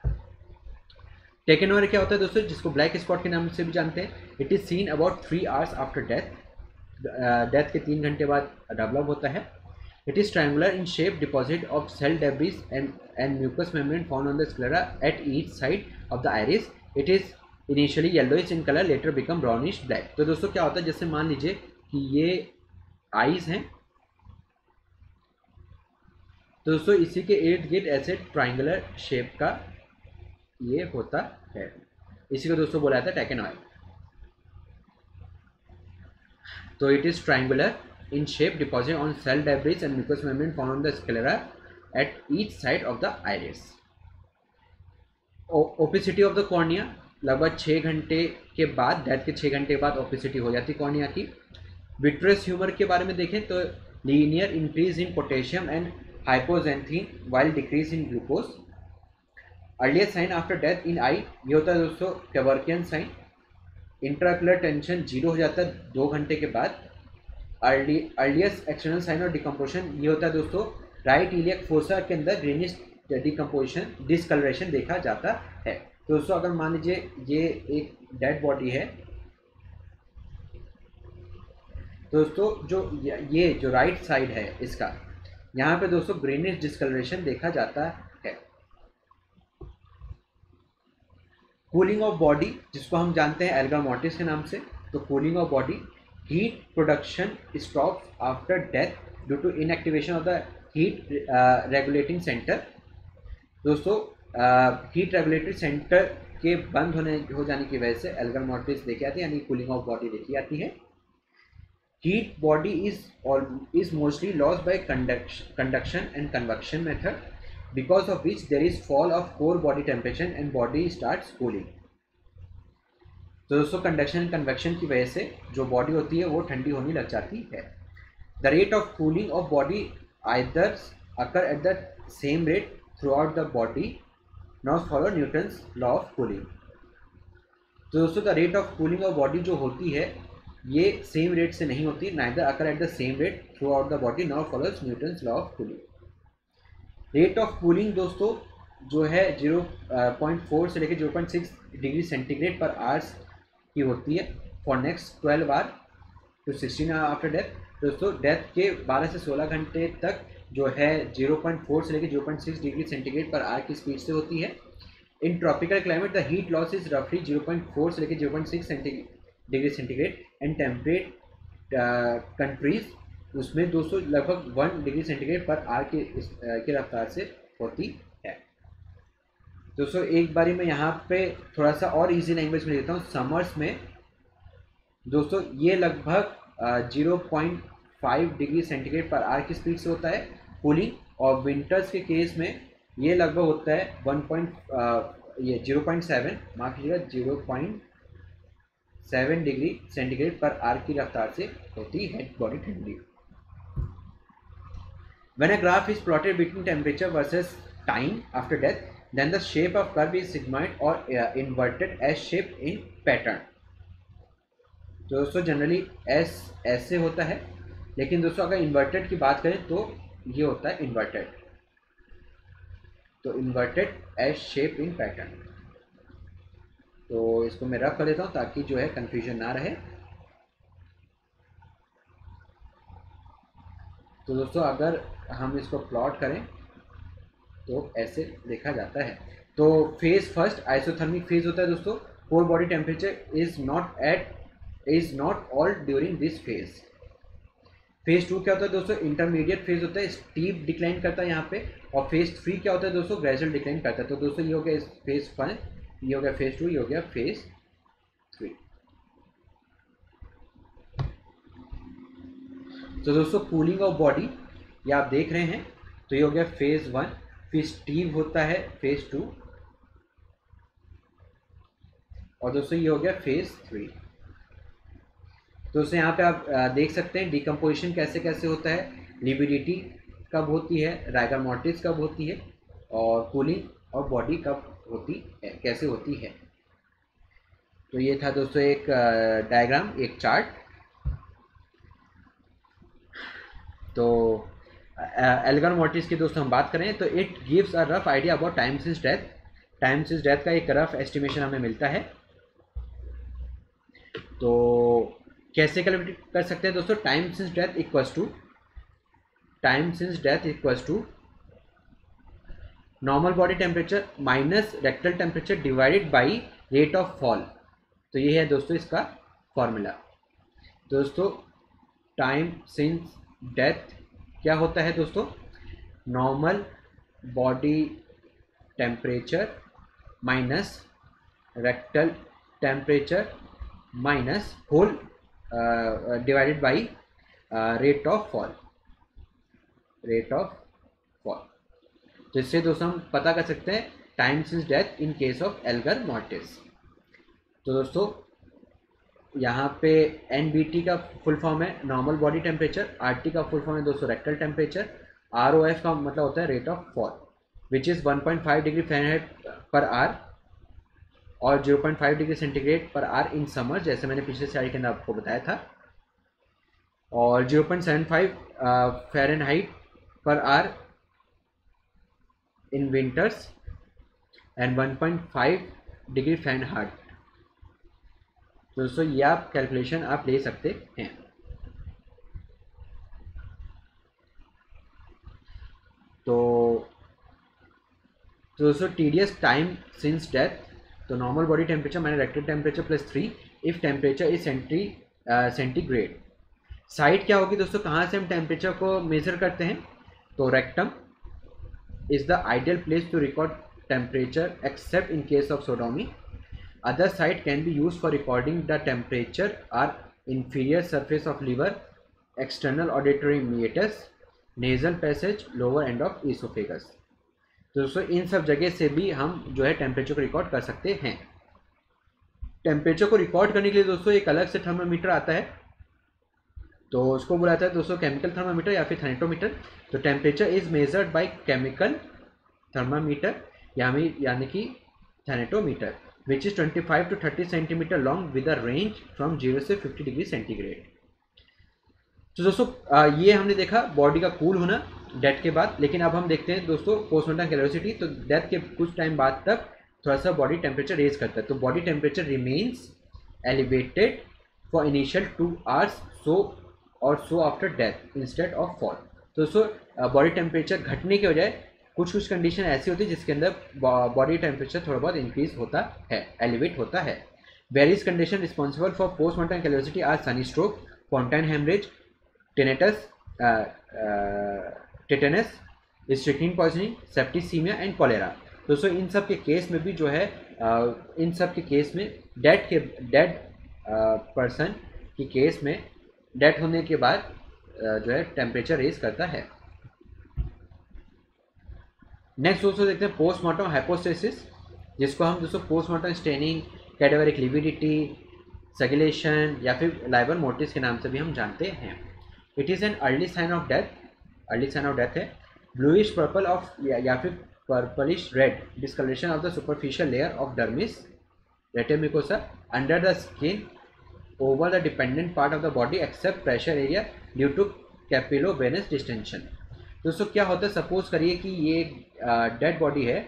टेकन ओवर क्या होता है दोस्तों, जिसको ब्लैक स्पॉट के नाम से भी जानते हैं। It is seen about 3 hours after death, death के 3 घंटे बाद डेवलप होता है। It is triangular in shape, deposit of cell debris and mucous membrane found on the sclera at each side of the iris. It is initially yellowish in colour, later become brownish black. तो दोस्तों क्या होता है, जैसे मान लीजिए कि ये आइज हैं, तो दोस्तों इसी के इर्द गिर्द ऐसे ट्रायंगुलर शेप का ये होता है, इसी को दोस्तों बोला जाता है टेकन ऑयल। तो it is triangular in shape, deposit on cell debris and mucous membrane found on the sclera at each side of the iris. Opacity of the cornea, लगभग 6 घंटे के बाद, डेथ के 6 घंटे बाद ओपेसिटी हो जाती कॉर्निया की। विट्रस ह्यूमर के बारे में देखें तो linear increase in potassium and hypoxanthine while decrease in glucose. Earlier sign after death in eye, ये होता है दोस्तों केवर्कियन साइन। इंट्राक्युलर टेंशन 0 हो जाता है 2 घंटे के बाद। अर्लियस्ट एक्सटर्नल साइन और डिकम्पोजिशन, ये होता है दोस्तों राइट इलियक फोसा के अंदर ग्रीनिश डिकम्पोजिशन, डिसकलरेशन देखा जाता है। तो दोस्तों अगर मान लीजिए ये एक डेड बॉडी है, दोस्तों जो ये जो राइट साइड है इसका, यहाँ पे दोस्तों ग्रीनिश डिसकलरेशन देखा जाता है। कूलिंग ऑफ बॉडी, जिसको हम जानते हैं एल्गर मॉर्टिस के नाम से। तो cooling of body, heat production stops after death due to inactivation of the heat regulating centre. दोस्तों हीट रेगुलेटरी सेंटर के बंद हो जाने की वजह से एल्गर मॉर्टिस देखी जाती है, यानी कूलिंग ऑफ बॉडी देखी जाती है। Heat body is mostly lost by conduction and convection method, because of which there is fall of core body temperature and body starts cooling। तो दोस्तों कंडक्शन एंड कन्वेक्शन की वजह से जो बॉडी होती है वो ठंडी होने लग जाती है। The rate of cooling of body either occur at the same rate throughout the body, not follow Newton's law of cooling. तो दोस्तों the rate of cooling of body जो होती है ये सेम रेट से नहीं होती, neither occur at the same rate throughout the body, not follows Newton's law of cooling. Rate of cooling दोस्तों जो है 0.4 से लेकर 0.6 डिग्री सेंटीग्रेड पर आवर्स की होती है for next 12 hour to 16 hour after death. दोस्तों डेथ के 12 से 16 घंटे तक जो है 0.4 से लेकर 0.6 डिग्री सेंटीग्रेड पर आवर की स्पीड से होती है। In tropical climate the heat loss is रफली 0.4 से लेकर 0.6 degree centigrade and temperate countries उसमें दोस्तों लगभग 1 डिग्री सेंटीग्रेड पर आर की रफ्तार से होती है। दोस्तों एक बारी मैं यहाँ पे थोड़ा सा और इजी लैंग्वेज में देता हूँ। समर्स में दोस्तों ये लगभग 0.5 डिग्री सेंटीग्रेड पर आर की स्पीड से होता है कूलिंग, और विंटर्स के केस में ये लगभग होता है 0.7 माफ कीजिएगा 0.7 डिग्री सेंटीग्रेड पर आर की रफ्तार से होती है बॉडी ठंडी। When a graph is plotted between temperature versus time after death, then the shape of curve is sigmoid or inverted S-shaped in pattern। तो दोस्तों जनरली S ऐसे होता है, लेकिन दोस्तों अगर इन्वर्टेड की बात करें तो ये होता है इन्वर्टेड। तो इन्वर्टेड S-shaped in pattern। तो इसको मैं रफ कर देता हूँ ताकि जो है कंफ्यूजन ना रहे। तो दोस्तों अगर हम इसको प्लॉट करें तो ऐसे देखा जाता है। तो फेज फर्स्ट आइसोथर्मिक फेज होता है दोस्तों। Core body temperature is not all during this phase. Phase 2 क्या होता है दोस्तों, इंटरमीडिएट फेज होता है, स्टीप डिक्लाइन करता है यहाँ पे। और फेज 3 क्या होता है दोस्तों, ग्रेजुअल डिक्लाइन करता है। तो दोस्तों ये हो गया फेज 1, ये हो गया फेज 2, ये हो गया फेज 3। तो दोस्तों कूलिंग ऑफ बॉडी ये आप देख रहे हैं, तो ये हो गया फेज 1, फिर स्टीव होता है फेज 2, और दोस्तों ये हो गया फेज 3। दोस्तों यहाँ पे आप देख सकते हैं डिकम्पोजिशन कैसे कैसे होता है, लिविडिटी कब होती है, राइगर मॉर्टिस कब होती है, और कूलिंग ऑफ बॉडी कब होती है। तो ये था दोस्तों एक डायग्राम, एक चार्ट। तो एल्गर मोर्टिस की दोस्तों हम बात करें तो it gives a rough idea about time since death. Time since death का एक रफ एस्टिमेशन हमें मिलता है। तो कैसे कैलकुलेट कर सकते हैं दोस्तों? Time since death equals to normal body temperature minus rectal temperature divided by rate of fall. तो ये है दोस्तों इसका फॉर्मूला। दोस्तों टाइम सिंस डेथ क्या होता है दोस्तों? Normal body temperature minus rectal temperature minus whole divided by rate of fall. तो इससे दोस्तों हम पता कर सकते हैं time since death in case of algor mortis. तो दोस्तों यहाँ पे NBT का फुल फॉर्म है नॉर्मल बॉडी टेम्परेचर, RT का फुल फॉर्म है दोस्तों रेक्टल टेम्परेचर, ROF का मतलब होता है rate of fall which is 1.5 degree Fahrenheit per hour और 0.5 degree centigrade per hour in summer, जैसे मैंने पिछले स्लाइड के अंदर आपको बताया था, और 0.75 Fahrenheit per hour in winters and 1.5 degree Fahrenheit. दोस्तों ये आप कैलकुलेशन आप ले सकते हैं। तो दोस्तों TDS टाइम सिंस डेथ, तो normal body temperature minus rectal temperature plus 3 if temperature is centigrade. Side क्या होगी दोस्तों, कहाँ से हम टेम्परेचर को मेजर करते हैं? तो rectum is the ideal place to record temperature except in case of sodomy. Other site can be used for recording the temperature are inferior surface of liver, external auditory meatus, nasal passage, lower end of esophagus। तो दोस्तों इन सब जगह से भी हम जो है टेम्परेचर को रिकॉर्ड कर सकते हैं। टेम्परेचर को रिकॉर्ड करने के लिए दोस्तों एक अलग से थर्मामीटर आता है, तो उसको बुलाता है दोस्तों केमिकल थर्मामीटर या फिर थर्नेटोमीटर। तो temperature is measured by chemical thermometer यानी कि थर्नेटोमीटर which is 25 to 30 centimeter long with a range from 0 से 50 डिग्री सेंटीग्रेड। तो दोस्तों ये हमने देखा बॉडी का कूल होना डेथ के बाद। लेकिन अब हम देखते हैं दोस्तों पोस्टमार्टम कैलोसिटी। तो डेथ के कुछ टाइम बाद तक थोड़ा सा बॉडी टेम्परेचर रेज करता है, तो body temperature remains elevated for initial 2 hours so after death instead of fall. तो दोस्तों बॉडी टेम्परेचर घटने के बजाय कुछ कंडीशन ऐसी होती है जिसके अंदर बॉडी टेम्परेचर थोड़ा बहुत इंक्रीज होता है, एलिवेट होता है। Various condition responsible for postmortem caloricity are sunstroke, spontaneous haemorrhage, tetanus, strychnine poisoning, septicaemia and cholera. दोस्तों इन सब के केस में भी जो है इन सब के केस में डेड पर्सन की केस में डेथ होने के बाद जो है टेम्परेचर रेज करता है। नेक्स्ट दोस्तों देखते हैं पोस्टमार्टम हाइपोस्टेसिस, जिसको हम दोस्तों postmortem staining, cadaveric lividity, suggillation या फिर लाइवर मोर्टिस के नाम से भी हम जानते हैं। It is an early sign of death है। ब्लूइश पर्पल ऑफ या फिर purplish red discolouration of the superficial layer of dermis rete mucosa under the skin over the dependent part of the body except pressure area due to capillovenous distension. दोस्तों क्या होता है, सपोज करिए कि ये डेड बॉडी है।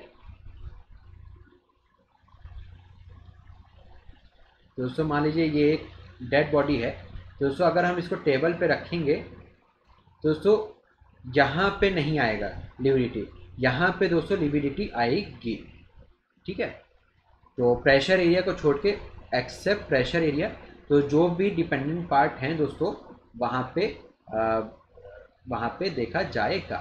दोस्तों मान लीजिए ये एक डेड बॉडी है। दोस्तों अगर हम इसको टेबल पे रखेंगे दोस्तों यहाँ पे नहीं आएगा लिविडिटी, यहाँ पे दोस्तों लिविडिटी आएगी, ठीक है। तो प्रेशर एरिया को छोड़ के एक्सेप्ट प्रेशर एरिया, तो जो भी डिपेंडेंट पार्ट हैं दोस्तों वहाँ पे देखा जाएगा।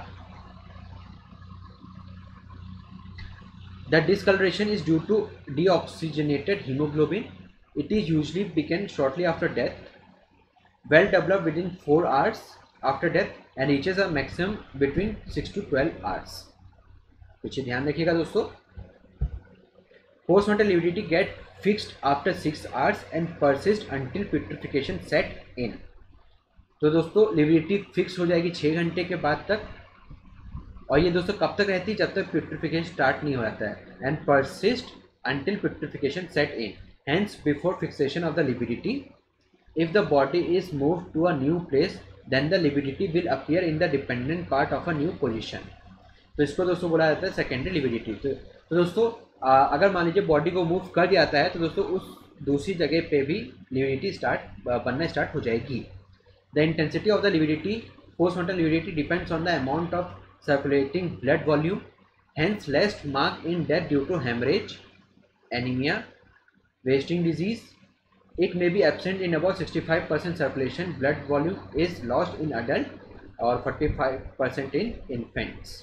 The discolouration is due to deoxygenated haemoglobin. It is usually begin shortly after death, well developed within 4 hours after death and reaches a maximum between 6 to 12 hours। पीछे ध्यान रखिएगा दोस्तों। Postmortem lividity get fixed after 6 hours and persist until putrefaction set in. तो दोस्तों लिविडिटी फिक्स हो जाएगी 6 घंटे के बाद तक, और ये दोस्तों कब तक रहती है? जब तक प्यूट्रिफिकेशन स्टार्ट नहीं हो जाता है। and persist until putrefaction set in. Hence, before fixation of the lividity, if the body is moved to a new place, then the lividity will appear in the dependent part of a new position. तो इसको दोस्तों बोला जाता है सेकेंडरी लिविडिटी। तो दोस्तों अगर मान लीजिए बॉडी को मूव कर जाता है तो दोस्तों उस दूसरी जगह पे भी लिविडिटी बनना स्टार्ट हो जाएगी। The intensity of the lividity, postmortem lividity depends on the amount of circulating blood volume, hence less mark in death due to haemorrhage, anaemia, wasting disease. It may be absent in about 65% circulation. Blood volume is lost in adult or 45% in infants.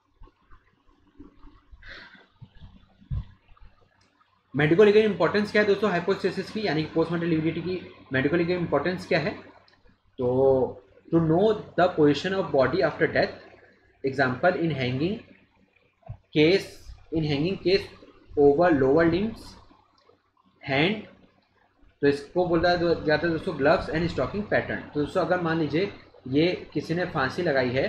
Medico legal importance क्या है दोस्तों हाइपोस्टेसिस की, यानी पोस्टमॉर्टम लिविडिटी की मेडिको लीगल इंपॉर्टेंस क्या है? तो to know the position of body after death, example in hanging case over lower limbs, hand, तो इसको बोला जाता है दोस्तों ग्लव्स एंड स्टॉकिंग पैटर्न। तो दोस्तों अगर मान लीजिए ये किसी ने फांसी लगाई है,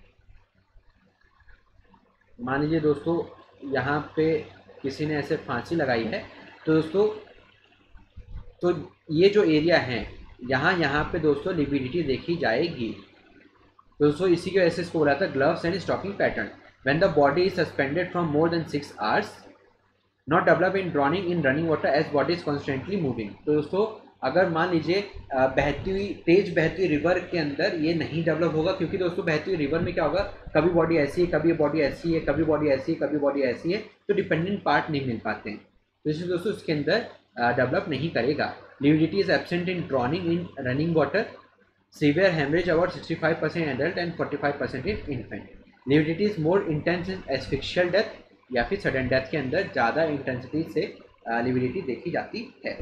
मान लीजिए दोस्तों यहाँ पे किसी ने ऐसे फांसी लगाई है, तो दोस्तों तो ये जो एरिया है यहाँ पे दोस्तों लिविडिटी देखी जाएगी। तो दोस्तों इसी की वजह से इसको बोला था gloves and stocking pattern. When the body is suspended from more than 6 hours, not develop in drowning in running water as body is constantly moving. तो दोस्तों अगर मान लीजिए तेज बहती हुई रिवर के अंदर ये नहीं डेवलप होगा, क्योंकि दोस्तों बहती हुई रिवर में क्या होगा, कभी बॉडी ऐसी है, कभी बॉडी ऐसी है, कभी बॉडी ऐसी है, कभी बॉडी ऐसी है, तो डिपेंडेंट पार्ट नहीं मिल पाते हैं, तो इसलिए दोस्तों इसके अंदर डेवलप नहीं करेगा। Lividity is absent in drowning in running water, severe haemorrhage about 65% adult and 45% in infant. Lividity is more intense in asphyxial death या फिर सडन डेथ के अंदर ज़्यादा इंटेंसिटी से लिविडिटी देखी जाती है।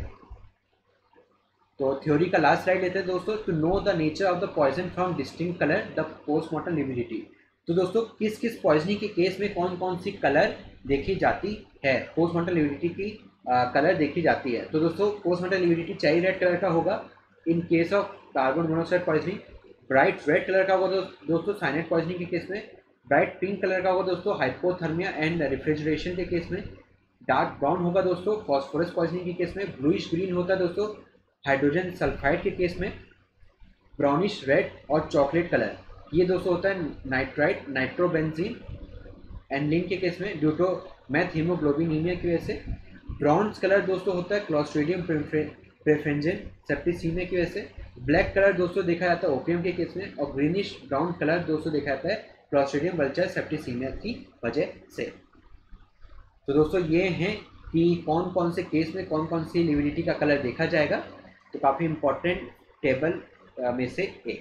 तो थ्योरी का लास्ट स्लाइड लेते हैं दोस्तों, to know the nature of the poison from distinct colour the postmortem lividity. तो दोस्तों किस किस पॉइजनिंग के केस में कौन कौन सी कलर देखी जाती है, पोस्टमॉर्टम लिविडिटी की कलर देखी जाती है। तो दोस्तों postmortem lividity cherry red colour का होगा in case of carbon monoxide poisoning, bright red colour का होगा दोस्तों साइनेट पॉइजनिंग के केस में, ब्राइट पिंक कलर का होगा दोस्तों हाइपोथर्मिया एंड रेफ्रिजरेशन के केस में, डार्क ब्राउन होगा दोस्तों फॉस्फोरस पॉइजनिंग के केस में, ब्लूइश ग्रीन होता है दोस्तों हाइड्रोजन सल्फाइड के केस में, ब्राउनिश रेड और चॉकलेट कलर ये दोस्तों होता है नाइट्राइट नाइट्रोबेंजीन एंड लिंक के केस में ड्यू टू मैथ हीमोग्लोबिनीमिया की वजह से, ब्राउन्स कलर दोस्तों होता है क्लोस्ट्रीडियम प्रेफरेंजिन सेप्टिसीमिया की वजह से, ब्लैक कलर दोस्तों देखा जाता है ओपियम के केस में, और ग्रीनिश ब्राउन कलर दोस्तों देखा जाता है क्लोस्ट्रीडियम वल्चर सेप्टिसीमिया की वजह से। तो दोस्तों ये हैं कि कौन कौन से केस में कौन कौन सी लिविडिटी का कलर देखा जाएगा, तो काफ़ी इंपॉर्टेंट टेबल में से एक।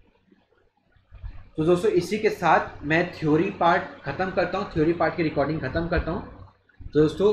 तो दोस्तों इसी के साथ मैं थ्योरी पार्ट ख़त्म करता हूँ, थ्योरी पार्ट की रिकॉर्डिंग ख़त्म करता हूँ। तो दोस्तों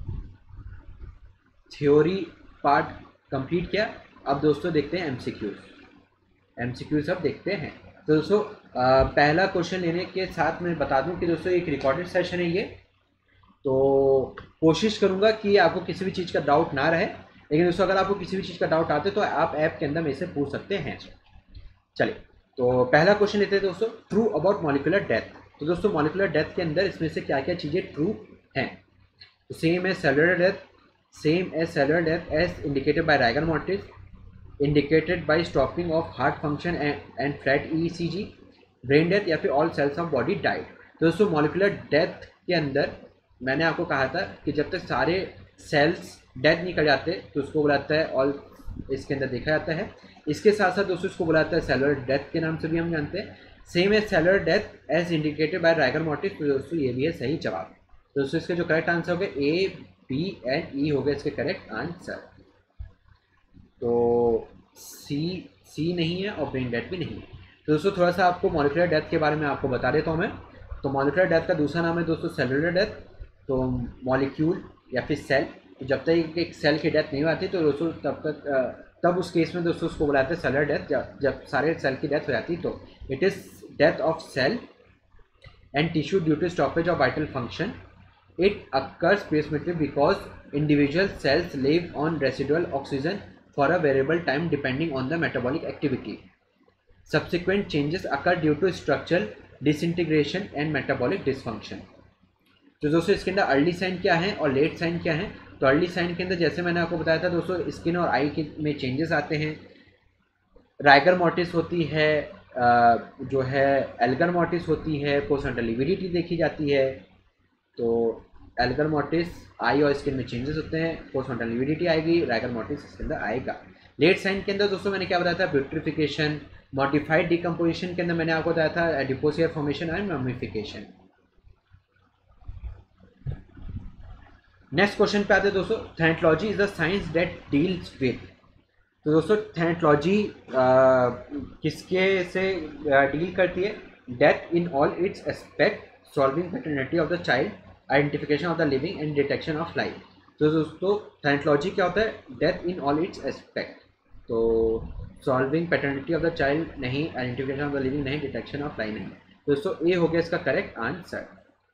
थ्योरी पार्ट कंप्लीट किया, अब दोस्तों देखते हैं एमसीक्यूज अब देखते हैं। तो दोस्तों पहला क्वेश्चन लेने के साथ मैं बता दूं कि दोस्तों एक रिकॉर्डेड सेशन है ये, तो कोशिश करूंगा कि आपको किसी भी चीज़ का डाउट ना रहे, लेकिन दोस्तों अगर आपको किसी भी चीज़ का डाउट आते तो आप ऐप के अंदर मेरे से पूछ सकते हैं। चलिए तो पहला क्वेश्चन लेते हैं दोस्तों, ट्रू अबाउट मॉलिक्यूलर डेथ। तो दोस्तों मॉलिक्यूलर डेथ के अंदर इसमें से क्या क्या चीज़ें ट्रू हैं? तो same as cellular death as indicated by rigor mortis, indicated by stopping of heart function and flat ECG, brain death या फिर all cells of body died. तो दोस्तों मॉलिक्यूलर डेथ के अंदर मैंने आपको कहा था कि जब तक सारे सेल्स डेथ नहीं कर जाते तो उसको बुलाता है ऑल, इसके अंदर देखा जाता है। इसके साथ साथ दोस्तों इसको बुलाता है सेलुलर डेथ के नाम से भी हम जानते हैं, same as cellular death as indicated by rigor mortis. तो दोस्तों ये भी है सही जवाब। तो दोस्तों इसके जो करेक्ट आंसर हो गए A, B एंड E हो गए इसके करेक्ट आंसर। तो सी नहीं है और ब्रेन डेथ भी नहीं है। तो दोस्तों थोड़ा सा आपको मॉलिक्यूलर डेथ के बारे में आपको बता देता हूँ मैं। तो मॉलिक्यूलर डेथ का दूसरा नाम है दोस्तों सेलुलर डेथ। तो मॉलिक्यूल या फिर सेल, तो जब तक एक सेल की डेथ नहीं आती तो दोस्तों तब उस केस में दोस्तों उसको बुलाते हैं सेलुलर डेथ। जब सारे सेल की डेथ हो जाती तो it is death of cell and tissue due to stoppage of vital function. It occurs prematurely because individual cells live on residual oxygen for a variable time depending on the metabolic activity. Subsequent changes occur due to structural disintegration and metabolic dysfunction. तो दोस्तों इसके अंदर अर्ली साइन क्या है और लेट साइन क्या है। तो अर्ली साइन के अंदर जैसे मैंने आपको बताया था दोस्तों, स्किन और आई के में चेंजेस आते हैं, राइगर मोर्टिस होती है, जो है एल्गर मोर्टिस होती है, पोस्टनाटल लिविडिटी देखी जाती है। तो एल्गर मोर्टिस आई और स्किन में चेंजेस होते हैं, पोस्टनाटल लिविडिटी आएगी, राइगर मोर्टिस इसके अंदर आएगा। लेट साइन के अंदर दोस्तों मैंने क्या बताया था, ब्यूट्रिफिकेशन, मॉडिफाइड डिकम्पोजिशन के अंदर मैंने आपको बताया था adipocere formation and mummification. Next question पे आते हैं दोस्तों, thanatology is the science that deals with. तो दोस्तों थैनेटोलॉजी किसके से डील करती है, death in all its aspect, solving paternity of the child, identification of the living and detection of life. तो दोस्तों थैनेटोलॉजी क्या होता है, death in all its aspect. तो solving paternity of the child नहीं, आइडेंटिफिकेशन ऑफ द लिविंग नहीं, डिटेक्शन ऑफ लाइफ नहीं। दोस्तों ए हो गया इसका करेक्ट आंसर।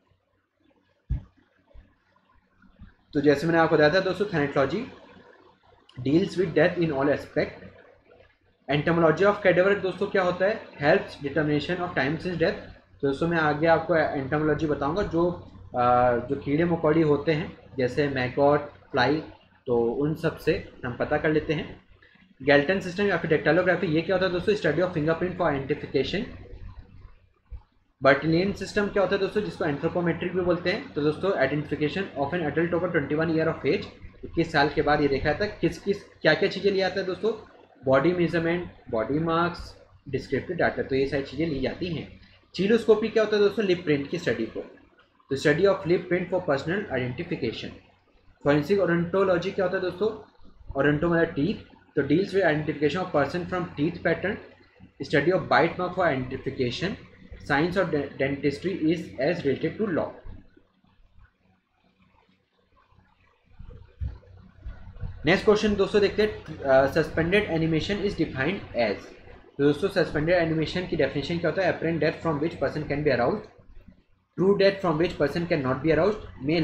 तो जैसे मैंने आपको बताया था दोस्तों, thanatology deals with death in all aspect. Entomology of cadaver दोस्तों क्या होता है, helps determination of time since death. तो दोस्तों मैं आगे आपको एंटोमोलॉजी बताऊंगा, जो कीड़े मकोड़े होते हैं जैसे मैगॉट, फ्लाई, तो उन सब से हम पता कर लेते हैं। गैल्टन सिस्टम या फिर डेक्टाइलोग्राफी, ये क्या होता है दोस्तों, study of fingerprint for identification. Bertillon system क्या होता है दोस्तों, जिसको एंथ्रोपोमेट्रिक भी बोलते हैं। तो दोस्तों identification of an adult over 21 year of age, 21 साल के बाद ये देखा जाता है किस क्या क्या चीज़ें ली जाता है दोस्तों, body measurement, body marks, descriptive data, तो ये सारी चीज़ें ली जाती हैं। चीलोस्कोपी क्या होता है दोस्तों, लिप प्रिंट की स्टडी को, तो study of lip print for personal identification. Forensic odontology क्या होता है दोस्तों, ओडोंटो मतलब टीथ, तो deals with identification of person from teeth pattern, study of bite mark for identification. Science of dentistry is as related to law. Next question दोस्तों देखते हैं, suspended animation is defined as. तो दोस्तों सस्पेंडेड एनिमेशन की डेफिनेशन क्या होता है, apparent death from which person can be aroused, true death from which person can not be aroused, may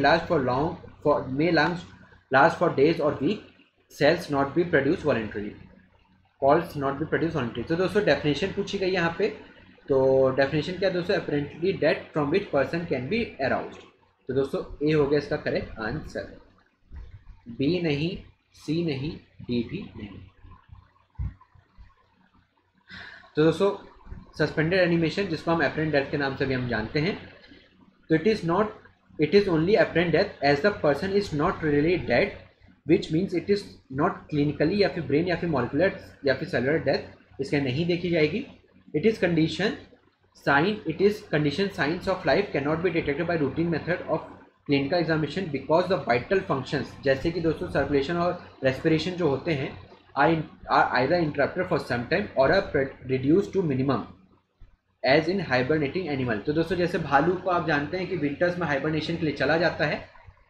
last for days और week, cells not be produce voluntary, calls not be produce voluntary. तो दोस्तों डेफिनेशन पूछी गई यहाँ पे, तो डेफिनेशन क्या दोस्तों, apparently death from which person can be aroused. तो दोस्तों ए हो गया इसका करेक्ट आंसर, बी नहीं, सी नहीं, डी भी नहीं। तो दोस्तों सस्पेंडेड एनिमेशन, जिसको हम अपरेंट डेथ के नाम से भी हम जानते हैं, तो it is only apparent death as the person is not really dead, which means it is not clinically या फिर ब्रेन या फिर मॉलिकुलर या फिर सेलुलर डेथ इसके नहीं देखी जाएगी। It is condition signs of life can not be detected by routine method of clinical examination because the vital functions, जैसे कि दोस्तों सर्कुलेशन और रेस्पिरेशन जो होते हैं are either interrupted for some time और are reduce to minimum as in hibernating animal. तो दोस्तों जैसे भालू को आप जानते हैं कि विंटर्स में हाइबरनेशन के लिए चला जाता है,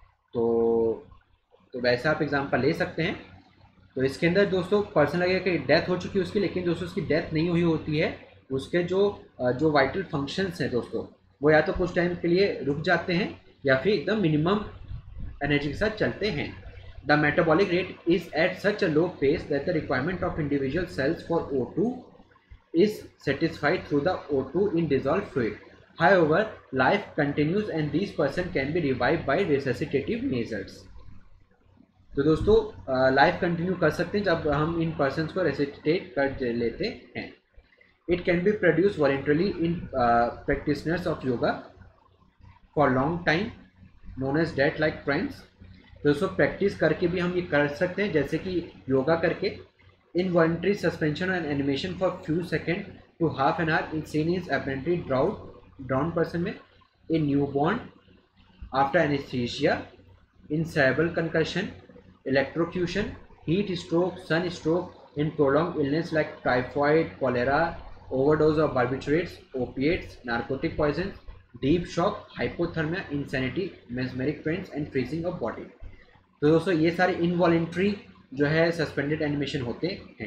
तो वैसा आप एग्जाम्पल ले सकते हैं। तो इसके अंदर दोस्तों पर्सन लगेगा कि डेथ हो चुकी है उसकी, लेकिन दोस्तों उसकी डेथ नहीं हुई होती है, उसके जो वाइटल फंक्शंस हैं दोस्तों वो या तो कुछ टाइम के लिए रुक जाते हैं या फिर एकदम मिनिमम एनर्जी के साथ चलते हैं। The metabolic rate is at such a low pace that the requirement of individual cells for O2 is satisfied through the O2 in dissolved fluid. However, life continues and these person can be revived by resuscitative measures. तो दोस्तों लाइफ कंटिन्यू कर सकते हैं जब हम इन पर्सनस को रेसिटेट कर लेते हैं। It can be produce voluntarily in practitioners of yoga for long time known as death like trance. दोस्तों प्रैक्टिस करके भी हम ये कर सकते हैं, जैसे कि योगा करके। Involuntary suspension and animation for few seconds to half an hour in seen is apparently drowned person में, in newborn, after anesthesia, in cerebral concussion, electrocution, heat stroke, sun stroke, in prolonged illness like typhoid, cholera, overdose of barbiturates, opiates, narcotic poisons, deep shock, hypothermia, insanity, mesmeric trance and freezing of body। तो दोस्तों ये सारे involuntary जो है सस्पेंडेड एनिमेशन होते हैं।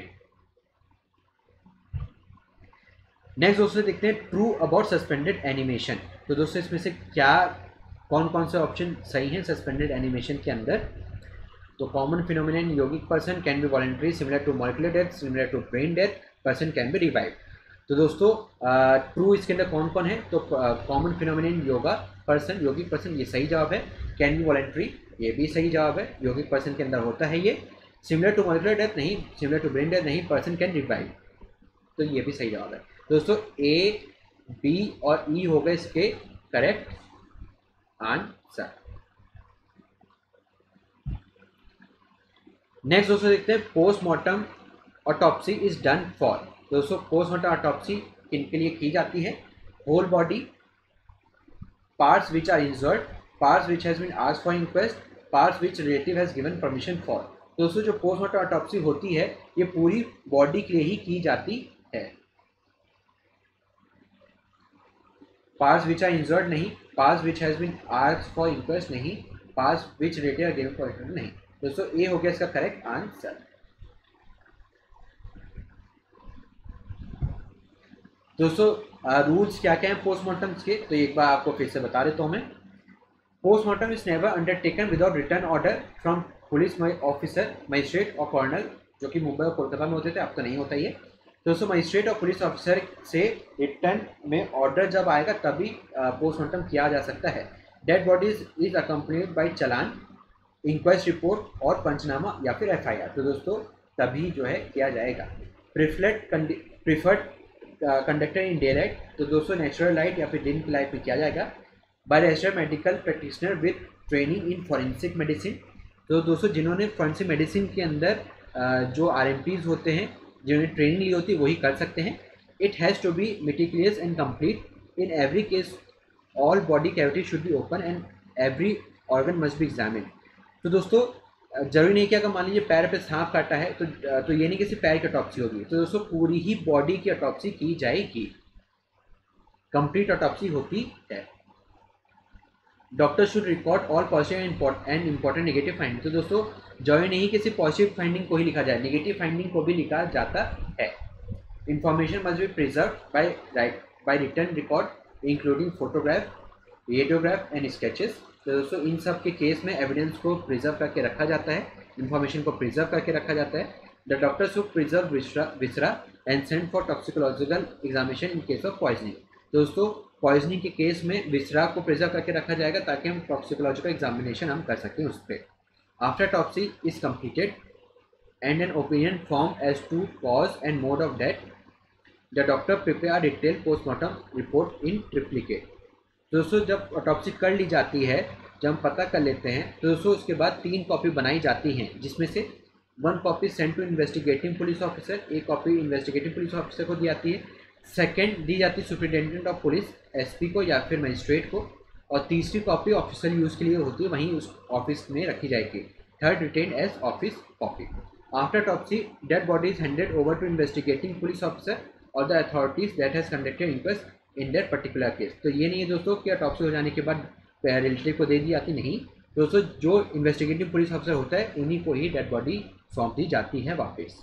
नेक्स्ट दोस्तों देखते हैं ट्रू अबाउट सस्पेंडेड एनिमेशन। तो दोस्तों इसमें से कौन कौन से ऑप्शन सही हैं सस्पेंडेड एनिमेशन के अंदर। तो common phenomenon, yogic person can be voluntary, similar to molecular death, similar to brain death, person can be revive. तो दोस्तों ट्रू इसके अंदर कौन कौन है, तो कॉमन फिनोमिनन योगा, पर्सन, यौगिक पर्सन, ये सही जवाब है। कैन बी वॉलेंट्री, ये भी सही जवाब है, यौगिक पर्सन के अंदर होता है ये। सिमिलर टू मॉलिक्यूलर डेथ नहीं, सिमिलर टू ब्रेन डेथ नहीं, पर्सन कैन रिवाइव, तो ये भी सही जवाब है। दोस्तों ए, बी और ई हो गए इसके करेक्ट आंसर। नेक्स्ट दोस्तों देखते हैं postmortem autopsy is done for. दोस्तों पोस्टमार्टम ऑटोप्सी किनके लिए की जाती है? Whole body, parts which are injured, parts which has been asked for inquest, parts which relative has given permission for. दोस्तों जो पोस्टमार्टम ऑटोप्सी होती है ये पूरी बॉडी के लिए ही की जाती है। पार्ट्स विच आर इंजर्ड नहीं, parts which has been asked for inquest नहीं, parts which relative has given permission नहीं। दोस्तों ए हो गया इसका करेक्ट आंसर। दोस्तों रूल्स क्या क्या हैं पोस्टमार्टम्स के, तो एक बार आपको फिर से बता देता हूँ मैं। Postmortem is never undertaken without written order from police officer, magistrate और कॉर्नल, जो कि मुंबई और कोलकाता में होते थे, अब तो नहीं होता ये। दोस्तों मजिस्ट्रेट और पुलिस ऑफिसर से रिटर्न में ऑर्डर जब आएगा तभी पोस्टमार्टम किया जा सकता है। Dead bodies is accompanied by challan, inquest report और पंचनामा या फिर एफआईआर, तो दोस्तों तभी जो है किया जाएगा। Preferred conducted in day light, तो दोस्तों नेचुरल लाइट या फिर दिन की लाइट में किया जाएगा। By registered medical practitioner with training in forensic medicine, तो दोस्तों जिन्होंने फॉरेंसिक मेडिसिन के अंदर जो आरएमपीज होते हैं, जिन्होंने ट्रेनिंग ली होती है वही कर सकते हैं। It has to be meticulous and complete in every case, all body cavity should be open and every organ must be examined. तो दोस्तों जरूरी नहीं कि अगर मान लीजिए पैर पे सांप काटा है तो ये नहीं कि सिर्फ पैर की ऑटोप्सी होगी, तो दोस्तों पूरी ही बॉडी की ऑटोप्सी की जाएगी, कंप्लीट ऑटोप्सी होती है। Doctor should record all positive and important negative finding, तो दोस्तों जरूरी नहीं कि सिर्फ पॉजिटिव फाइंडिंग को ही लिखा जाए, नेगेटिव फाइंडिंग को भी लिखा जाता है। Information must be preserve by written record including photograph, radiograph and sketches, तो दोस्तों इन सब के केस में एविडेंस को प्रिजर्व करके रखा जाता है, इंफॉर्मेशन को प्रिजर्व करके रखा जाता है। The doctor should preserve viscera and send for toxicological examination in case of poisoning, दोस्तों पॉइजनिंग के केस में विसरा को प्रिजर्व करके रखा जाएगा ताकि हम टॉक्सिकोलॉजिकल एग्जामिनेशन हम कर सकें उस पर। After autopsy is completed and an opinion form as to cause and mode of death, the doctor prepare detail postmortem report in triplicate, दोस्तों जब ऑटोप्सी कर ली जाती है, जब हम पता कर लेते हैं तो दोस्तों उसके बाद 3 कॉपी बनाई जाती हैं, जिसमें से 1 copy send to investigating police officer, 1 copy investigating police officer को दी जाती है, सेकंड दी जाती है सुपरिटेंडेंट ऑफ पुलिस एसपी को या फिर मजिस्ट्रेट को, और तीसरी कॉपी ऑफिशियल यूज़ के लिए होती है, वहीं उस ऑफिस में रखी जाएगी। Third retain as office copy. After autopsy dead body is handed over to investigating police officer और the authorities that has conducted inquest in that particular case, तो ये नहीं है दोस्तों कि ऑटोप्सी हो जाने के बाद रिलेटिव को दे दी जाती, नहीं दोस्तों, जो इन्वेस्टिगेटिव पुलिस ऑफिसर होता है उन्हीं को ही डेड बॉडी सौंप दी जाती है वापस।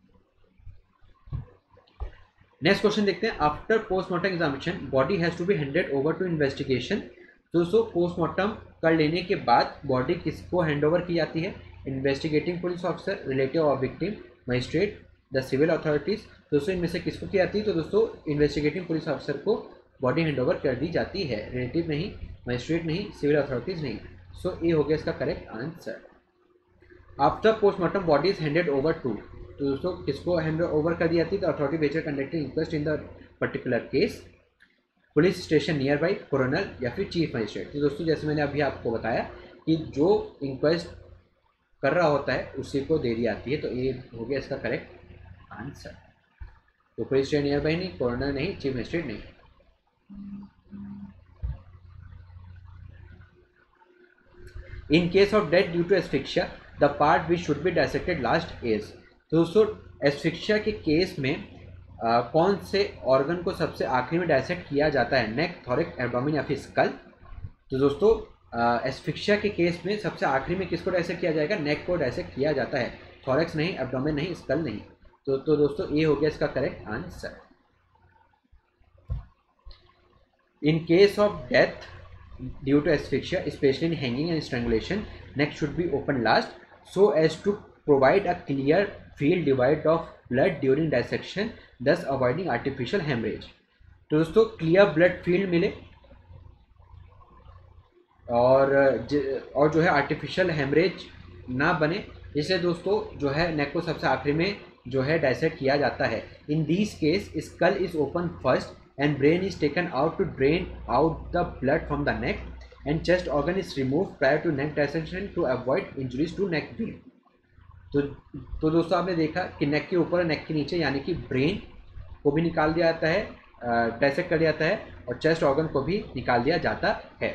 नेक्स्ट क्वेश्चन देखते हैं। After postmortem examination body has to be handed over to investigation, दोस्तों पोस्टमार्टम कर लेने के बाद बॉडी किसको हैंड ओवर की जाती है? इन्वेस्टिगेटिंग पुलिस ऑफिसर, रिलेटिव और victim, magistrate, the civil authorities, दोस्तों इनमें से किसको की जाती है? तो दोस्तों इन्वेस्टिगेटिंग पुलिस ऑफिसर को बॉडी हैंड ओवर कर दी जाती है, रिलेटिव नहीं, मजिस्ट्रेट नहीं, सिविल अथॉरिटीज़ नहीं। सो ए हो गया इसका correct answer. After postmortem body is handed over to, तो दोस्तों किसको हैंड ओवर कर दी जाती है? तो authority whether conducting inquest in the particular case, police station near by, coroner या फिर चीफ मजिस्ट्रेट। तो दोस्तों जैसे मैंने अभी आपको बताया कि जो इंक्वेस्ट कर रहा होता है उसी को दे दी जाती है, तो ये हो गया इसका करेक्ट आंसर। तो पुलिस स्टेशन नियर बाई नहीं, कोरोनल नहीं, चीफ मजिस्ट्रेट नहीं। In case of death due to asphyxia the part which should be dissected last is, तो दोस्तों एस्फिक्सिया के केस में कौन से ऑर्गन को सबसे आखिरी में डायसेक्ट किया जाता है? नेक, थॉरिक, एब्डोमेन या फिर स्कल। तो दोस्तों एस्फिक्सिया के केस में सबसे आखिरी में किसको डायसेक्ट किया जाएगा? नेक को डायसेक्ट किया जाता है, थॉरिक्स नहीं, एब्डोमेन नहीं, स्कल नहीं। तो दोस्तों ये हो गया इसका correct answer. In case of death due to asphyxia especially in hanging and strangulation neck should be open last so as to provide a clear field devoid of blood during dissection, thus avoiding artificial haemorrhage. तो दोस्तों क्लियर ब्लड फील्ड मिले और जो है आर्टिफिशियल हेमरेज ना बने, इसलिए दोस्तों जो है नेक को सबसे आखिरी में जो है डायसेक्ट किया जाता है। In this case skull is open first and brain is taken out to drain out the blood from the neck and chest organ is remove prior to neck dissection to avoid injuries to neck brain. तो दोस्तों आपने देखा कि नेक के ऊपर और नेक के नीचे यानी कि ब्रेन को भी निकाल दिया जाता है, डायसेक्ट कर दिया जाता है, और चेस्ट ऑर्गन को भी निकाल दिया जाता है।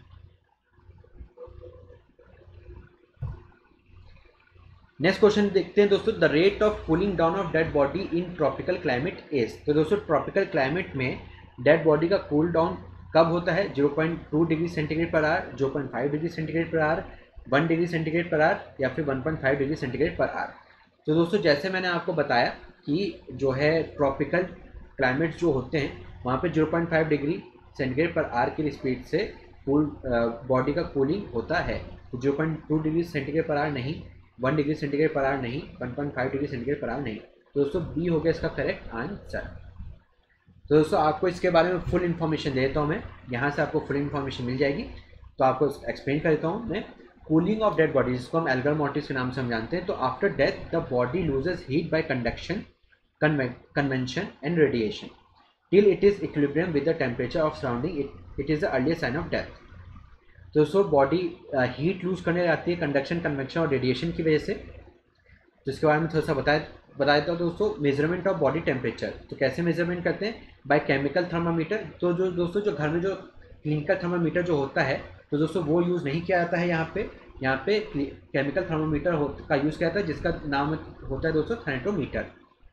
नेक्स्ट क्वेश्चन देखते हैं दोस्तों, the rate of cooling down of dead body in tropical climate is. तो दोस्तों ट्रॉपिकल क्लाइमेट में डेड बॉडी का कूल डाउन कब होता है? 0.2 degree centigrade per hour, 0.5 degree centigrade per hour, 1 degree centigrade per hour या फिर 1.5 डिग्री सेंटीग्रेड पर आवर। तो दोस्तों जैसे मैंने आपको बताया कि जो है ट्रॉपिकल क्लाइमेट जो होते हैं वहाँ पे 0.5 डिग्री सेंटीग्रेड पर आवर की स्पीड से कूल बॉडी का कूलिंग होता है। 0.2 डिग्री सेंटीग्रेड पर आवर नहीं, 1 डिग्री सेंटीग्रेड पर आवर नहीं, 1.5 डिग्री सेंटीग्रेड पर आवर नहीं। तो दोस्तों बी हो गया इसका करेक्ट आंसर। तो दोस्तों आपको इसके बारे में फुल इन्फॉर्मेशन देता हूँ मैं, यहाँ से आपको फुल इन्फॉर्मेशन मिल जाएगी। तो आपको एक्सप्लेन कर देता हूँ मैं। कूलिंग ऑफ डेड बॉडी, जिसको हम एल्गर मोर्टिस के नाम से हम जानते हैं। तो after death the body loses heat by conduction, convection and radiation till it is equilibrium with the temperature of surrounding, it is the earliest sign of death. तो दोस्तों बॉडी हीट लूज करने जाती है कंडक्शन, कन्वेक्शन और रेडिएशन की वजह से। तो इसके बारे में थोड़ा सा बता देता हूँ दोस्तों। मेजरमेंट ऑफ बॉडी टेम्परेचर, तो कैसे मेजरमेंट करते हैं? By chemical thermometer. तो जो दोस्तों जो घर में जो क्लिनिकल थर्मामीटर जो होता है, तो दोस्तों वो यूज़ नहीं किया जाता है यहाँ पे केमिकल थर्मामीटर का यूज़ किया जाता है, जिसका नाम होता है दोस्तों thermometer.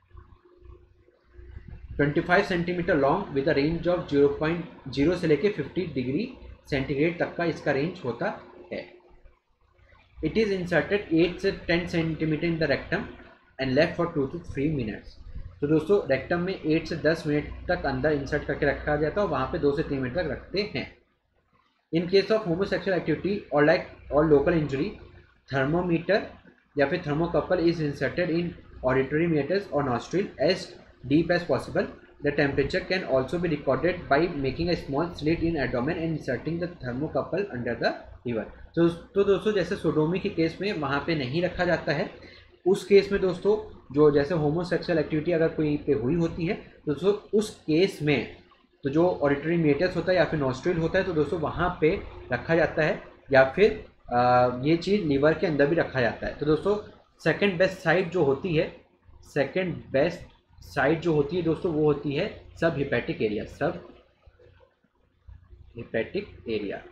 25 centimetre long with a range of 0.0 से लेके 50 डिग्री सेंटीग्रेड तक का इसका रेंज होता है। इट इज़ इंसर्टेड 8 से 10 centimetre in the rectum and left for 2 to 3 minutes. तो दोस्तों रेक्टम में 8 से 10 मिनट तक अंदर इंसर्ट करके रखा जाता है और वहाँ पे 2 से 3 मिनट तक रखते हैं। In case of homosexual activity और लोकल इंजरी, थर्मोमीटर या फिर thermocouple is inserted in auditory meatus और nostril as deep as possible. The temperature can also be recorded by making a small slit in abdomen and inserting the thermocouple under the liver. तो दोस्तों जैसे सोडोमी के केस में वहाँ पे नहीं रखा जाता है, उस केस में दोस्तों जो जैसे होमोसेक्सुअल एक्टिविटी अगर कोई पे हुई होती है तो दोस्तों उस केस में तो जो ऑडिटरी मेटस होता है या फिर नॉस्ट्रिल होता है, तो दोस्तों वहाँ पे रखा जाता है, या फिर ये चीज़ लीवर के अंदर भी रखा जाता है। तो दोस्तों सेकेंड बेस्ट साइड जो होती है, सेकेंड बेस्ट साइड जो होती है दोस्तों वो होती है sub hepatic area, sub hepatic area.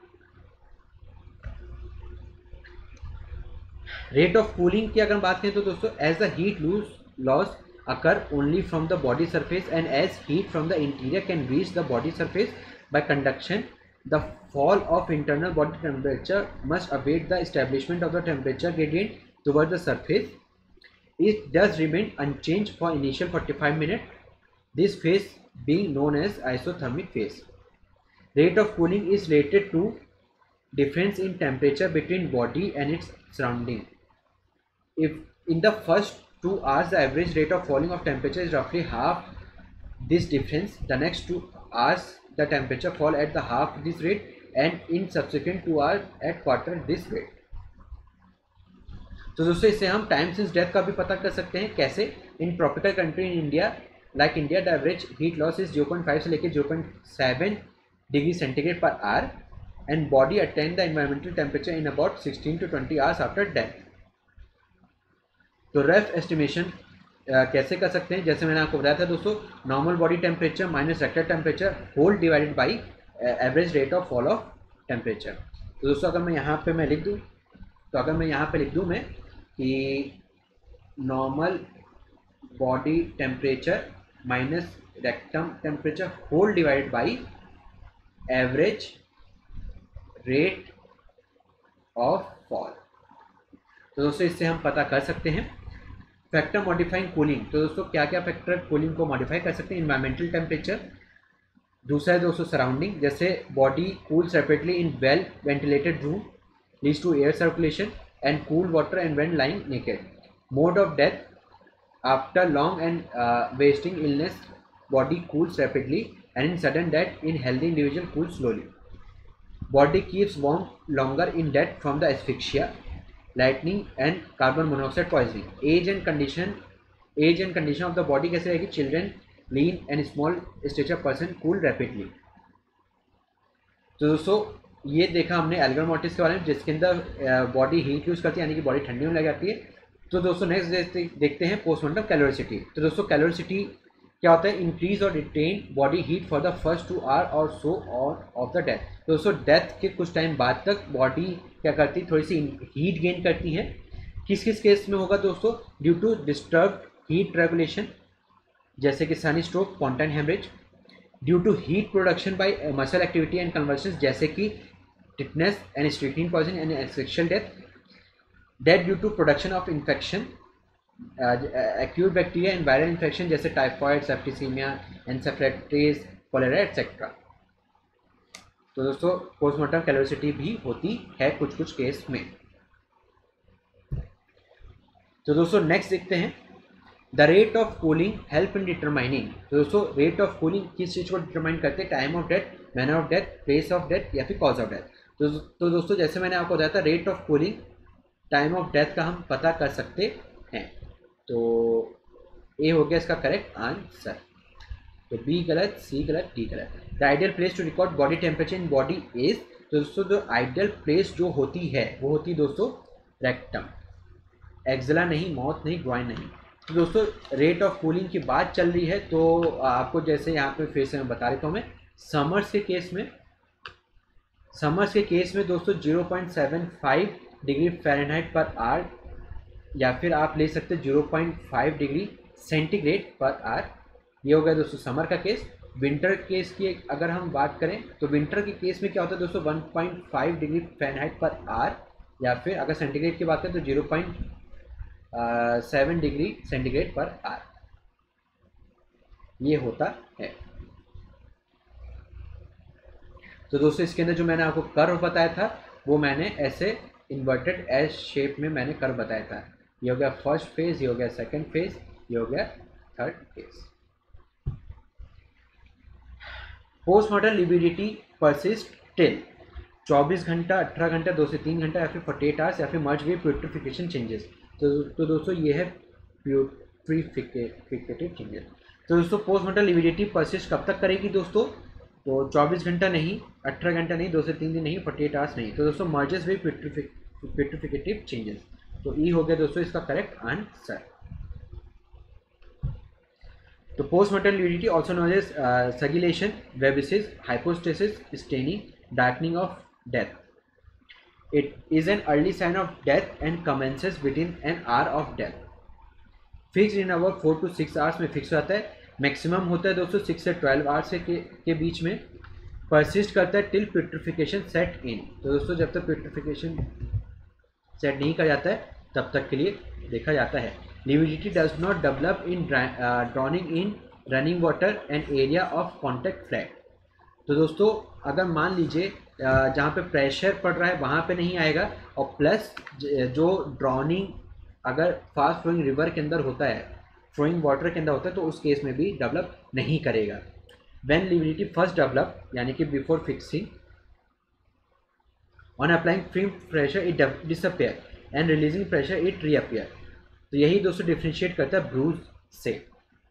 Rate of cooling की अगर हम बात करें तो दोस्तों as the heat loss occur only from the body surface and as heat from the interior can reach the body surface by conduction, the fall of internal body temperature must await the establishment of the temperature gradient toward the surface. It does remain unchanged for initial 45 minutes, this phase being known as isothermic phase. Rate of cooling is related to difference in temperature between body and its surrounding. If in the first 2 hours the average rate of falling of temperature is roughly half this difference, the next 2 hours the temperature fall at the half this rate and in subsequent 2 hours at quarter this rate. तो दोस्तों इससे हम टाइम सिंस डेथ का भी पता कर सकते हैं। कैसे? In tropical country in India like India the average heat loss is 0.5 से लेकर 0.7 degree centigrade per hour and body attain the environmental temperature in about 16 to 20 hours after death. तो रफ एस्टिमेशन कैसे कर सकते हैं? जैसे मैंने आपको बताया था दोस्तों, normal body temperature minus rectal temperature whole divided by average rate of fall of temperature. तो दोस्तों अगर मैं यहाँ पे मैं लिख दूँ, तो अगर मैं यहाँ पे लिख दूँ मैं कि normal body temperature minus rectum temperature whole divided by average rate of fall. तो दोस्तों इससे हम पता कर सकते हैं. फैक्टर मॉडिफाइंग कूलिंग, तो दोस्तों क्या क्या फैक्टर कूलिंग को मॉडिफाई कर सकते हैं? इन्वायरमेंटल टेम्परेचर, दूसरा है दोस्तों सराउंडिंग, जैसे body cools rapidly in well ventilated room leads to air circulation and cool water and when lying naked. Mode of death, after long and wasting illness body cools rapidly and in sudden death in healthy individual cools slowly. Body keeps warm longer in death from the asphyxia, lightning and carbon monoxide poisoning. Age and condition of the body कैसे रहेगी? Children, lean and small stature person cool rapidly. तो दोस्तों ये देखा हमने एल्गर मॉर्टिस के बारे में, जिसके अंदर बॉडी हीट यूज़ करती है, यानी कि बॉडी ठंडी होने लग जाती है। तो दोस्तों नेक्स्ट देखते हैं पोस्टमॉर्टम कैलोरिसिटी। तो दोस्तों कैलोरिसिटी क्या होता है? इंक्रीज और retain body heat for the first 2 hour और so on of the death. तो दोस्तों डेथ के कुछ टाइम बाद तक बॉडी क्या करती है? थोड़ी सी हीट गेन करती है। किस किस केस में होगा दोस्तों? Due to disturb heat regulation, जैसे कि sun stroke, spontaneous haemorrhage. Due to heat production by muscle activity and convulsion, जैसे कि tetanus and strychnine poison and asphyxial death. Death due to production of infection, acute bacteria and viral infection, जैसे typhoid, septicaemia, encephalitis, cholera etcetera. तो दोस्तों पोस्टमॉर्टम कैलोरिसिटी भी होती है कुछ कुछ केस में। तो दोस्तों नेक्स्ट देखते हैं the rate of cooling help in determining. तो दोस्तों रेट ऑफ कूलिंग किस चीज़ को डिटरमाइन करते हैं? Time of death, manner of death, place of death या फिर कॉज ऑफ डेथ। तो दोस्तों जैसे मैंने आपको बताया था, rate of cooling time of death का हम पता कर सकते हैं। तो ए हो गया इसका करेक्ट आंसर। तो बी गलत, सी गलत, डी गलत। The ideal place to record body temperature in body is. तो दोस्तों जो आइडियल प्लेस जो होती है वो होती है दोस्तों रेक्टम, एक्सला नहीं, माउथ नहीं, ग्रॉइन नहीं। तो दोस्तों रेट ऑफ कूलिंग की बात चल रही है, तो आपको जैसे यहाँ पे फिर से मैं बता देता हूँ मैं, समर्स के केस में दोस्तों 0.75 डिग्री फ़ारेनहाइट पर आवर, या फिर आप ले सकते 0.5 डिग्री सेंटीग्रेड पर आवर। ये हो गया दोस्तों समर का केस। विंटर केस की अगर हम बात करें तो विंटर के केस में क्या होता है दोस्तों? 1.5 डिग्री फ़ारेनहाइट पर आवर, या फिर अगर सेंटीग्रेड की बात करें तो 0.7 डिग्री सेंटीग्रेड पर आवर, ये होता है। तो दोस्तों इसके अंदर जो मैंने आपको कर्व बताया था वो मैंने ऐसे इन्वर्टेड एस शेप में मैंने कर्व बताया था। ये हो गया फर्स्ट फेज, ये हो गया सेकंड फेज, ये हो गया third phase. Postmortem lividity persist till 24 घंटा, 18 घंटा, 2 से 3 घंटा, या फिर 48 आवर्स, या फिर मर्ज वे प्यूट्रिफिकेशन चेंजेस। तो दोस्तों ये है प्यूट्रिफिकेटिव चेंजेस। तो दोस्तों पोस्टमॉर्टम लिबिडिटी परसिस्ट कब तक करेगी दोस्तों? तो 24 घंटा नहीं, 18 घंटा नहीं, 2 से 3 दिन नहीं, 48 आवर्स नहीं। तो दोस्तों मर्जेस वे प्यूट्रिफिकेटिव चेंजेस। तो ई हो गया दोस्तों इसका करेक्ट आंसर। तो postmortem lividity also known as suggillation, vibices, hypostasis, staining, darkening of death. It is an early sign of death and commences within an hour of death. Fixed in about 4 to 6 hours में फिक्स रहता है। मैक्सिमम होता है दोस्तों 6 से 12 आवर्स के बीच में। परसिस्ट करता है टिल प्यूट्रिफिकेशन सेट इन। तो दोस्तों जब तक प्यूट्रिफिकेशन सेट नहीं कर जाता है तब तक के लिए देखा जाता है। Lividity does not develop in drowning in running water and area of contact flat. तो दोस्तों अगर मान लीजिए जहाँ पे प्रेशर पड़ रहा है वहाँ पे नहीं आएगा, और प्लस जो ड्रॉनिंग अगर फास्ट फ्लोइंग रिवर के अंदर होता है, फ्लोइंग वाटर के अंदर होता है, तो उस केस में भी डेवलप नहीं करेगा। व्हेन लिबिडिटी फर्स्ट डेवलप, यानी कि before fixing, on applying free pressure it disappear and releasing pressure it reappear. तो यही दोस्तों डिफ्रेंशिएट करता है ब्रूज से।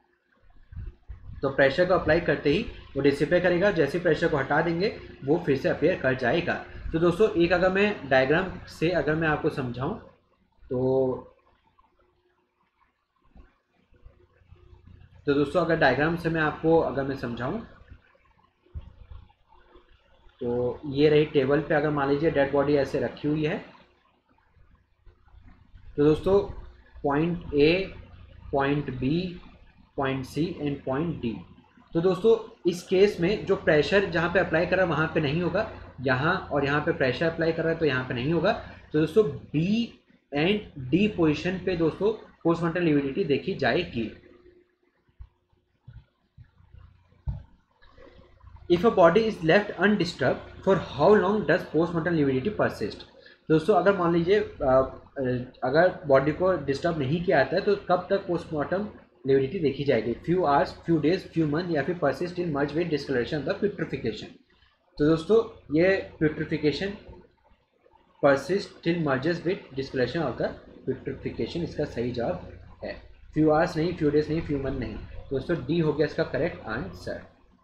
तो प्रेशर को अप्लाई करते ही वो डिसिपेयर करेगा, जैसे प्रेशर को हटा देंगे वो फिर से अपेयर कर जाएगा। तो दोस्तों एक अगर मैं डायग्राम से अगर मैं आपको समझाऊं तो दोस्तों अगर डायग्राम से मैं आपको अगर मैं समझाऊं तो ये रही टेबल पे, अगर मान लीजिए डेड बॉडी ऐसे रखी हुई है। तो दोस्तों point A, point B, point C and point D. तो दोस्तों इस केस में जो प्रेशर जहाँ पे अप्लाई कर रहा है वहाँ पे नहीं होगा, यहाँ और यहाँ पे प्रेशर अप्लाई कर रहा है तो यहाँ पे नहीं होगा। तो दोस्तों बी एंड डी पोजीशन पे दोस्तों पोस्टमॉर्टम लिबिडिटी देखी जाएगी। If a body is left undisturbed for how long does postmortem lividity persist. दोस्तों अगर मान लीजिए अगर बॉडी को डिस्टर्ब नहीं किया जाता है तो कब तक पोस्टमॉर्टम लिबिडिटी देखी जाएगी? Few hours, few days, few month, या फिर persist in merge with discoloration of the putrefaction. तो दोस्तों ये putrefaction persist till merges with discoloration of the putrefaction, इसका सही जवाब है। फ्यू आवर्स नहीं, फ्यू डेज नहीं, फ्यू मंथ नहीं। दोस्तों डी हो गया इसका correct answer.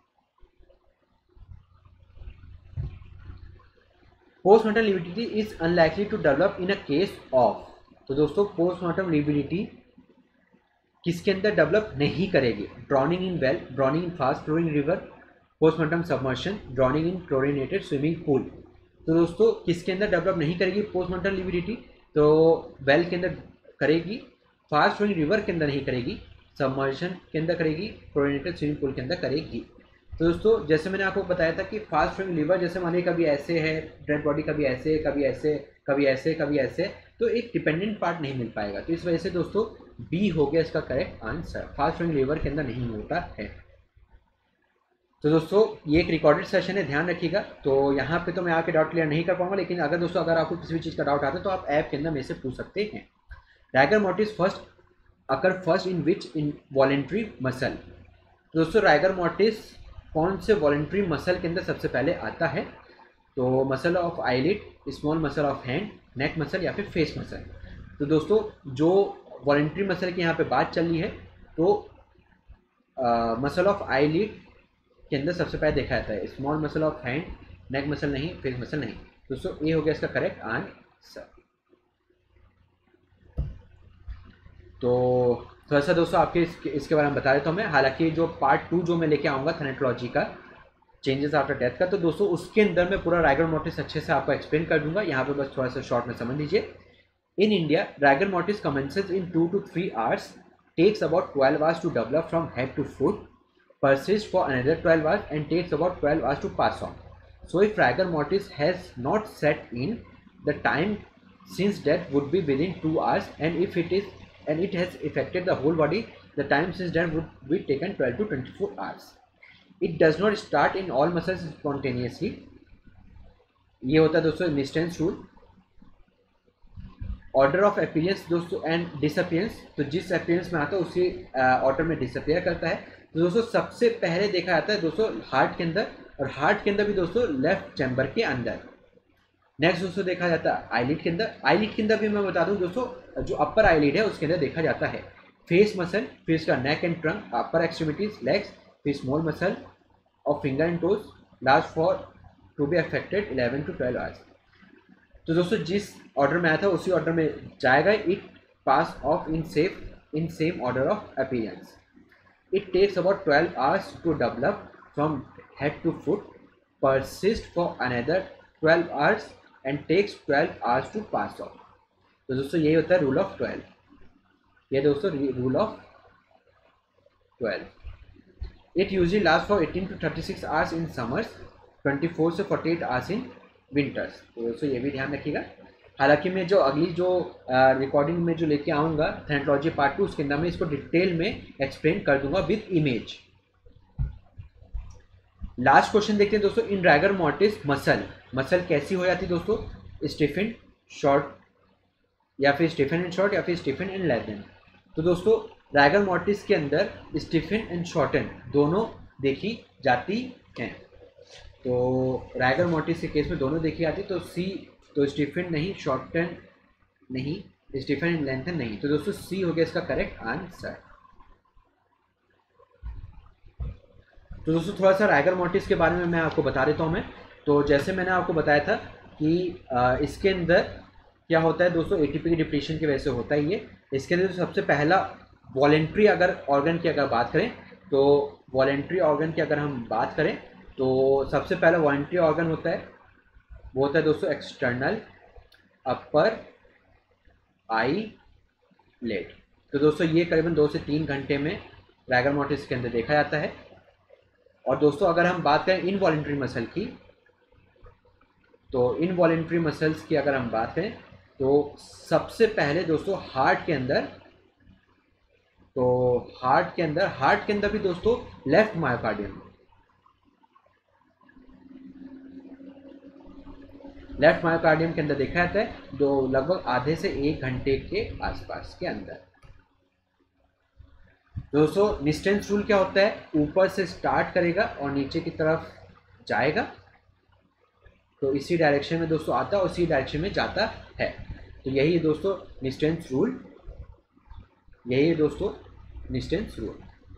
Postmortem lividity is unlikely to develop in a case of. तो दोस्तों पोस्टमार्टम लिविडिटी किसके अंदर डेवलप नहीं करेगी? Drowning in well, drowning in fast flowing river, postmortem submersion, drowning in chlorinated swimming pool. तो दोस्तों किसके अंदर डेवलप नहीं करेगी पोस्टमार्टम लिविडिटी? तो वेल के अंदर करेगी, फास्ट फ्लोइंग रिवर के अंदर नहीं करेगी, सबमर्शन के अंदर करेगी, क्लोरिनेटेड स्विमिंग पूल के अंदर करेगी। तो दोस्तों जैसे मैंने आपको बताया था कि फास्ट फ्लोइंग रिवर जैसे मानिए कभी ऐसे है डेड बॉडी, कभी ऐसे, कभी ऐसे, कभी ऐसे, कभी ऐसे, तो एक डिपेंडेंट पार्ट नहीं मिल पाएगा। तो इस वजह से दोस्तों बी हो गया इसका correct answer, fast flowing river के अंदर नहीं होता है। तो दोस्तों ये एक रिकॉर्डेड सेशन है, ध्यान रखिएगा। तो यहाँ पे तो मैं आपके डाउट क्लियर नहीं कर पाऊंगा, लेकिन अगर दोस्तों अगर आपको किसी भी चीज़ का डाउट आता है तो आप ऐप के अंदर मेरे से पूछ सकते हैं। Rigor mortis occur first in which involuntary muscle. तो दोस्तों राइगर मोर्टिस कौन से वॉलेंट्री मसल के अंदर सबसे पहले आता है? तो muscle of eyelid, small muscle of hand, neck muscle या फिर फेस मसल। तो दोस्तों जो वॉलेंट्री मसल की यहाँ पे बात चल रही है तो मसल ऑफ आईलिड के अंदर सबसे पहले देखा जाता है, small muscle of hand, neck muscle नहीं, फेस मसल नहीं। दोस्तों ये हो गया इसका करेक्ट आंसर। तो थोड़ा सा दोस्तों आपके इसके बारे में बता देता हूँ मैं। हालांकि जो पार्ट 2 जो मैं लेके आऊँगा थैनेटोलॉजी का, चेंजेस आफ्टर डेथ का, तो दोस्तों उसके अंदर मैं पूरा राइगर मोर्टिस अच्छे से आपको एक्सप्लेन कर दूंगा। यहाँ पे बस थोड़ा सा शॉर्ट में समझ लीजिए। In India rigor mortis commences in 2 to 3 hours, takes about 12 hours to develop from head to foot, persists for another 12 hours and takes about 12 hours to pass on. So if rigor mortis has not set in, the time since death would be within 2 hours, and if it has affected the whole body, the time since death would be taken 12 to 24 hours. It does not start in all muscles spontaneously. ये होता है दोस्तों Nysten's rule. Order of appearance दोस्तों एंड डिसअपीयरेंस, तो जिस अपीयरेंस में आता है उसी ऑर्डर में डिसअपियर करता है। तो दोस्तों सबसे पहले देखा जाता है दोस्तों हार्ट के अंदर, और हार्ट के अंदर भी दोस्तों लेफ्ट चैम्बर के अंदर। नेक्स्ट दोस्तों देखा जाता है आईलिड के अंदर। आईलिड के अंदर भी मैं बता दूं दोस्तों जो अपर आईलिड है उसके अंदर देखा जाता है। फेस मसल, फेस का neck and trunk, upper extremities, legs, फिर small muscle of finger and toes, last for to be affected 11 to 12 hours। तो दोस्तों जिस ऑर्डर में आया था उसी ऑर्डर में जाएगा। It pass off in same order of appearance. It takes about 12 hours to develop from head to foot, persist for another 12 hours and takes 12 hours to pass off। तो दोस्तों यही होता है रूल ऑफ 12। ये दोस्तों rule of 12। It usually lasts for 18 to 36 hours in summers, 24 से 48 hours in winters। तो दोस्तों ये भी ध्यान रखिएगा। हालांकि मैं जो अगली जो रिकॉर्डिंग में जो लेके आऊँगा थैनेटोलॉजी पार्ट 2, उसके अंदर मैं इसको डिटेल में एक्सप्लेन कर दूंगा विद इमेज। लास्ट क्वेश्चन देखते हैं दोस्तों। इन राइगर मोर्टिस मसल कैसी हो जाती है दोस्तों? स्टिफन, शॉर्ट, या फिर स्टिफन एंड शॉर्ट, या फिर स्टिफन एंड लेंथन। तो दोस्तों राइगर मोर्टिस के अंदर स्टिफन एंड शॉर्टन दोनों देखी जाती हैं। तो राइगर मोर्टिस के केस में दोनों देखी जाती, तो स्टीफन नहीं, शॉर्टन नहीं, स्टीफन एंड लेंथन नहीं। तो दोस्तों सी हो गया इसका करेक्ट आंसर। तो दोस्तों थोड़ा सा राइगर मोर्टिस के बारे में मैं आपको बता देता हूँ मैं। तो जैसे मैंने आपको बताया था कि इसके अंदर क्या होता है दोस्तों, एटीपी की डिप्लीशन की वजह से होता है ये। इसके अंदर सबसे पहला वॉलेंट्री अगर ऑर्गन की अगर बात करें, तो वॉलेंट्री ऑर्गन की अगर हम बात करें तो सबसे पहला वॉलेंट्री ऑर्गन होता है, वो होता है दोस्तों एक्सटर्नल अपर आई लेट। तो दोस्तों ये करीबन 2 से 3 घंटे में राइगर मोर्टिस के अंदर देखा जाता है। और दोस्तों अगर हम बात करें इनवॉलेंट्री मसल की, तो इनवॉलेंट्री मसल्स की अगर हम बात करें तो सबसे पहले दोस्तों हार्ट के अंदर, तो हार्ट के अंदर भी दोस्तों लेफ्ट मायोकार्डियम के अंदर देखा जाता है, जो लगभग आधे से 1 घंटे के आसपास के अंदर। दोस्तों निस्टेंस रूल क्या होता है? ऊपर से स्टार्ट करेगा और नीचे की तरफ जाएगा। तो इसी डायरेक्शन में दोस्तों आता है और इसी डायरेक्शन में जाता है। तो यही है दोस्तों निस्टेंस रूल, यही है दोस्तों निस्टेंस रूल।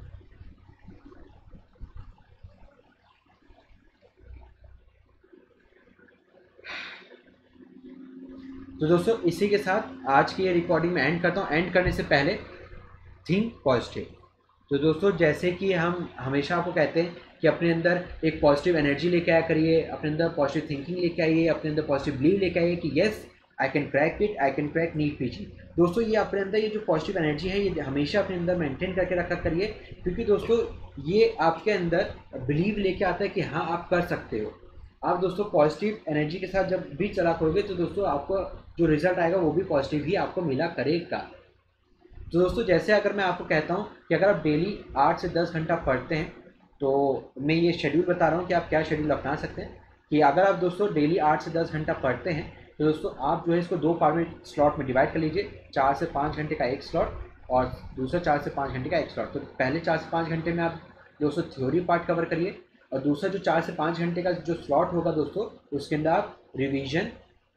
तो दोस्तों इसी के साथ आज की ये रिकॉर्डिंग में एंड करता हूँ। एंड करने से पहले थिंक पॉजिटिव। तो दोस्तों जैसे कि हम हमेशा आपको कहते हैं कि अपने अंदर एक पॉजिटिव एनर्जी लेके आया करिए, अपने अंदर पॉजिटिव थिंकिंग लेके आइए, अपने अंदर पॉजिटिव बिलीव लेके आइए कि yes I can crack it, I can crack NEET PG. दोस्तों ये अपने अंदर ये जो पॉजिटिव एनर्जी है ये हमेशा अपने अंदर मेंटेन करके रखा करिए, क्योंकि दोस्तों ये आपके अंदर बिलीव लेके आता है कि हाँ आप कर सकते हो। आप दोस्तों पॉजिटिव एनर्जी के साथ जब भी चला करोगे तो दोस्तों आपको जो रिजल्ट आएगा वो भी पॉजिटिव ही आपको मिला करेगा। तो दोस्तों जैसे अगर मैं आपको कहता हूँ कि अगर आप डेली 8 से 10 घंटा पढ़ते हैं, तो मैं ये शेड्यूल बता रहा हूँ कि आप क्या शेड्यूल अपना सकते हैं। कि अगर आप दोस्तों डेली 8 से 10 घंटा पढ़ते हैं तो दोस्तों आप जो है इसको 2 पार्ट में स्लॉट में डिवाइड कर लीजिए। 4 से 5 घंटे का एक स्लॉट और दूसरा 4 से 5 घंटे का एक स्लॉट। तो पहले 4 से 5 घंटे में आप दोस्तों थ्योरी पार्ट कवर करिए, और दूसरा जो 4 से 5 घंटे का जो स्लॉट होगा दोस्तों उसके अंदर आप रिवीजन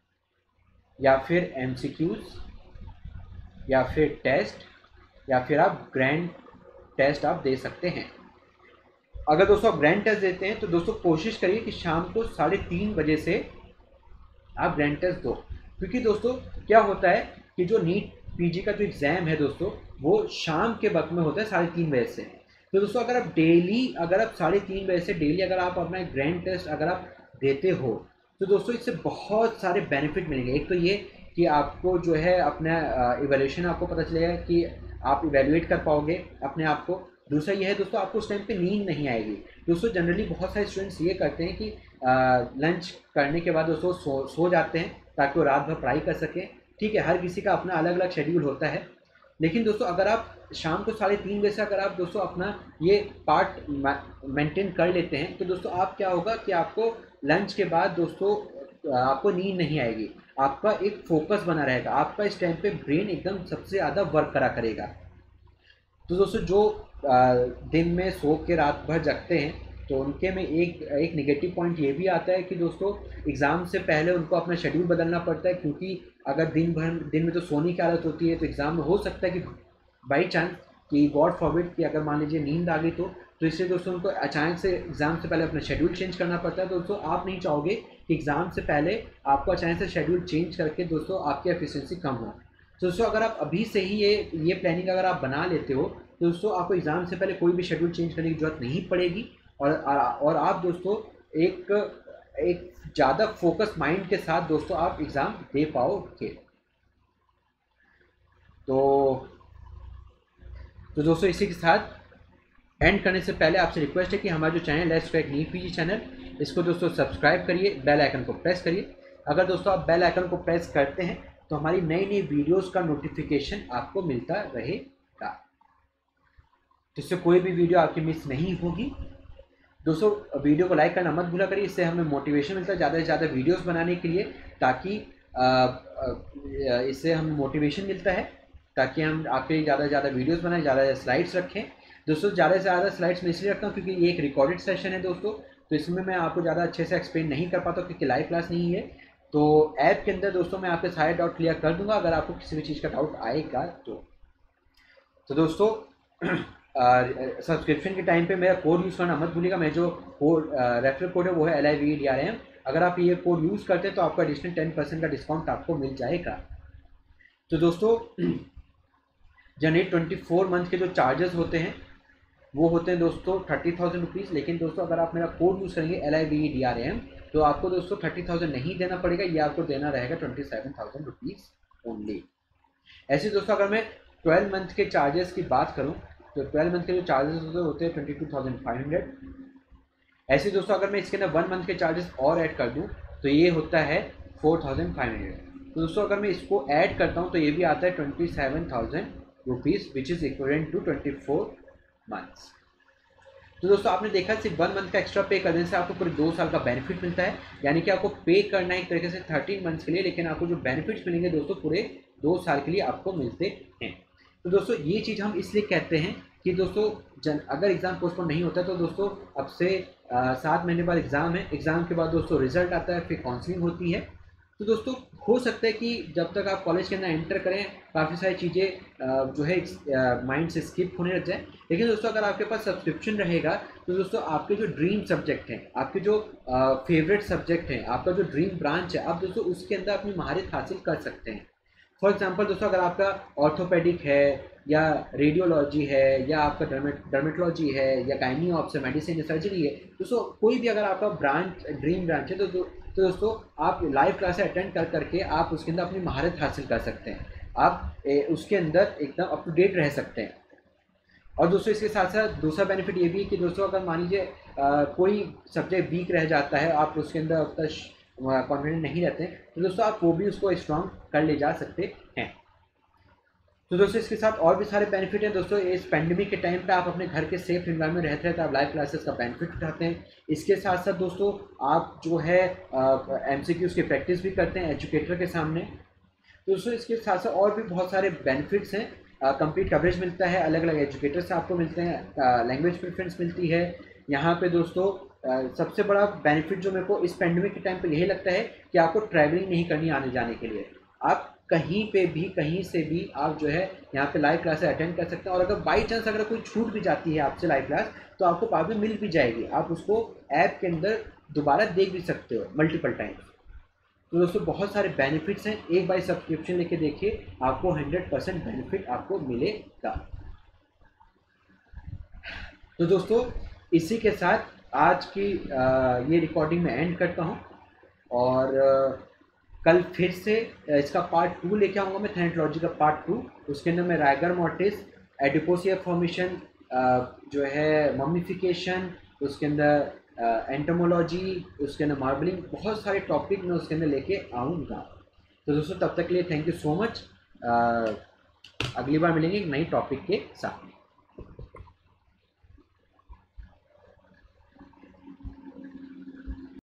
या फिर MCQs या फिर टेस्ट या फिर आप ग्रैंड टेस्ट आप दे सकते हैं। अगर दोस्तों आप ग्रैंड टेस्ट देते हैं तो दोस्तों कोशिश करिए कि शाम को 3:30 बजे से आप ग्रैंड टेस्ट दो, क्योंकि दोस्तों क्या होता है कि जो नीट पीजी का जो एग्ज़ाम है दोस्तों वो शाम के वक्त में होता है 3:30 बजे से। तो दोस्तों अगर आप डेली अगर आप 3:30 बजे से डेली अगर आप अपना ग्रैंड टेस्ट अगर आप देते हो तो दोस्तों इससे बहुत सारे बेनिफिट मिलेंगे। एक तो ये कि आपको जो है अपना इवैल्यूएशन आपको पता चलेगा कि आप इवैल्यूएट कर पाओगे अपने आप को। दूसरा ये है दोस्तों आपको उस टाइम पे नींद नहीं आएगी। दोस्तों जनरली बहुत सारे स्टूडेंट्स ये करते हैं कि लंच करने के बाद दोस्तों सो जाते हैं ताकि वो रात भर पढ़ाई कर सकें। ठीक है, हर किसी का अपना अलग अलग शेड्यूल होता है, लेकिन दोस्तों अगर आप शाम को 3:30 बजे से अगर आप दोस्तों अपना ये पार्ट मेंटेन कर लेते हैं तो दोस्तों आप क्या होगा कि आपको लंच के बाद दोस्तों आपको नींद नहीं आएगी, आपका एक फोकस बना रहेगा, आपका इस टाइम पे ब्रेन एकदम सबसे ज़्यादा वर्क करा करेगा। तो दोस्तों जो दिन में सो के रात भर जगते हैं तो उनके में एक नेगेटिव पॉइंट ये भी आता है कि दोस्तों एग्ज़ाम से पहले उनको अपना शेड्यूल बदलना पड़ता है, क्योंकि अगर दिन में तो सोने की आदत होती है तो एग्ज़ाम में हो सकता है कि बाई चांस कि गॉड फॉरबिड कि अगर मान लीजिए नींद आ गई तो इसलिए दोस्तों उनको अचानक से एग्ज़ाम से पहले अपना शेड्यूल चेंज करना पड़ता है। दोस्तों आप नहीं चाहोगे कि एग्ज़ाम से पहले आपको अचानक से शेड्यूल चेंज करके दोस्तों आपकी एफिशिएंसी कम हो। तो दोस्तों अगर आप अभी से ही ये प्लानिंग अगर आप बना लेते हो तो दोस्तों आपको एग्ज़ाम से पहले कोई भी शेड्यूल चेंज करने की जरूरत नहीं पड़ेगी, और आप दोस्तों एक ज़्यादा फोकस माइंड के साथ दोस्तों आप एग्ज़ाम दे पाओगे। तो दोस्तों इसी के साथ एंड करने से पहले आपसे रिक्वेस्ट है कि हमारा जो channel let's crack NEET PG channel, इसको दोस्तों सब्सक्राइब करिए, बेल आइकन को प्रेस करिए। अगर दोस्तों आप बेल आइकन को प्रेस करते हैं तो हमारी नई नई वीडियोस का नोटिफिकेशन आपको मिलता रहेगा, जिससे कोई भी वीडियो आपकी मिस नहीं होगी। दोस्तों वीडियो को लाइक करना मत भूला करिए, इससे हमें मोटिवेशन मिलता है ज़्यादा से ज़्यादा वीडियोस बनाने के लिए, ताकि इससे हमें मोटिवेशन मिलता है ताकि हम आपके लिए ज़्यादा से ज़्यादा वीडियोस बनाएं, ज़्यादा स्लाइड्स रखें। दोस्तों ज़्यादा से ज़्यादा स्लाइड्स मैं इसलिए रखता हूँ क्योंकि ये एक रिकॉर्डेड सेशन है दोस्तों, तो इसमें मैं आपको ज़्यादा अच्छे से एक्सप्लेन नहीं कर पाता क्योंकि लाइव क्लास नहीं है। तो ऐप के अंदर दोस्तों मैं आपके सारे डाउट क्लियर कर दूंगा अगर आपको किसी भी चीज़ का डाउट आएगा तो दोस्तों सब्सक्रिप्शन के टाइम पे मेरा कोड यूज़ करना मत भूलिएगा। मैं जो कोड रेफरल कोड है वो है LIVEDRAM। अगर आप ये कोड यूज़ करते हैं तो आपका एडिशनल 10% का डिस्काउंट आपको मिल जाएगा। तो दोस्तों जनरेट 24 मंथ के जो चार्जेस होते हैं वो होते हैं दोस्तों 30,000 रुपीज़, लेकिन दोस्तों अगर आप मेरा कोड यूज़ करेंगे LIVEDRAM तो आपको दोस्तों 30,000 नहीं देना पड़ेगा, ये आपको देना रहेगा 27,000 रुपीज़ ओनली। ऐसे दोस्तों अगर मैं 12 मंथ के चार्जेस की बात करूं तो 12 मंथ के जो चार्जेस होते हैं 22,500। ऐसे दोस्तों अगर मैं इसके अंदर 1 मंथ के चार्जेस और ऐड कर दूं तो ये होता है 4,500। तो दोस्तों अगर मैं इसको ऐड करता हूं तो ये भी आता है 27,000 rupees which is equivalent to 24 months. तो दोस्तों आपने देखा सिर्फ 1 मंथ का एक्स्ट्रा पे करने से आपको पूरे 2 साल का बेनिफिट मिलता है, यानी कि आपको पे करना है एक तरीके से 13 मंथ्स के लिए, लेकिन आपको जो बेनिफिट्स मिलेंगे दोस्तों पूरे 2 साल के लिए आपको मिलते हैं। तो दोस्तों ये चीज़ हम इसलिए कहते हैं कि दोस्तों अगर एग्ज़ाम पोस्टपोन नहीं होता तो दोस्तों अब से 7 महीने बाद एग्ज़ाम है, एग्ज़ाम के बाद दोस्तों रिजल्ट आता है, फिर काउंसलिंग होती है। तो दोस्तों हो सकता है कि जब तक आप कॉलेज के अंदर एंटर करें काफ़ी सारी चीज़ें जो है माइंड से स्किप होने लग जाए। लेकिन दोस्तों अगर आपके पास सब्सक्रिप्शन रहेगा तो दोस्तों आपके जो ड्रीम सब्जेक्ट हैं, आपके जो फेवरेट सब्जेक्ट हैं, आपका जो ड्रीम ब्रांच है, आप दोस्तों उसके अंदर अपनी महारत हासिल कर सकते हैं। फॉर एग्जांपल दोस्तों अगर आपका ऑर्थोपेडिक है या रेडियोलॉजी है या आपका डर्मेटोलॉजी है या गायनी ऑप्स है, मेडिसिन या सर्जरी है, दोस्तों कोई भी अगर आपका ब्रांच ड्रीम ब्रांच है तो दोस्तों आप लाइव क्लासेस अटेंड कर करके आप उसके अंदर अपनी महारत हासिल कर सकते हैं। आप उसके अंदर एकदम अप टू डेट रह सकते हैं। और दोस्तों इसके साथ साथ दूसरा बेनिफिट ये भी है कि दोस्तों अगर मान लीजिए कोई सब्जेक्ट वीक रह जाता है, आप उसके अंदर उतना कॉन्फिडेंट नहीं रहते हैं, तो दोस्तों आप वो भी उसको स्ट्रॉन्ग कर ले जा सकते हैं। तो दोस्तों इसके साथ और भी सारे बेनिफिट हैं। दोस्तों इस पेंडेमिक के टाइम पे आप अपने घर के सेफ इन्वायरमेंट रहते हैं तो आप लाइव क्लासेस का बेनिफिट उठाते हैं। इसके साथ साथ दोस्तों आप जो है MCQs की प्रैक्टिस भी करते हैं एजुकेटर के सामने। दोस्तों इसके साथ साथ और भी बहुत सारे बेनिफिट्स हैं। कंप्लीट कवरेज मिलता है, अलग अलग एजुकेटर से आपको मिलते हैं, लैंग्वेज प्रेफरेंस मिलती है यहाँ पे दोस्तों। सबसे बड़ा बेनिफिट जो मेरे को इस पेंडेमिक के टाइम पे यही लगता है कि आपको ट्रैवलिंग नहीं करनी आने जाने के लिए। आप कहीं पे भी कहीं से भी आप जो है यहाँ पे लाइव क्लासेस अटेंड कर सकते हैं। और अगर बाई चांस अगर कोई छूट भी जाती है आपसे लाइव क्लास तो आपको बाद में मिल भी जाएगी, आप उसको ऐप के अंदर दोबारा देख भी सकते हो मल्टीपल टाइम्स। तो दोस्तों बहुत सारे बेनिफिट्स हैं, एक बार सब्सक्रिप्शन लेके देखिए, आपको 100% बेनिफिट आपको मिलेगा। तो दोस्तों इसी के साथ आज की ये रिकॉर्डिंग में एंड करता हूँ और कल फिर से इसका पार्ट 2 लेके आऊँगा मैं, थैनेटोलॉजी का पार्ट 2। उसके अंदर मैं राइगर मोर्टिस, एडिपोसिया फॉर्मेशन, जो है मम्मीफिकेशन, उसके अंदर एंटोमोलॉजी, उसके अंदर मार्बलिंग, बहुत सारे टॉपिक मैं उसके अंदर लेके आऊँगा। तो दोस्तों तब तक के लिए थैंक यू सो मच। अगली बार मिलेंगे एक नई टॉपिक के साथ।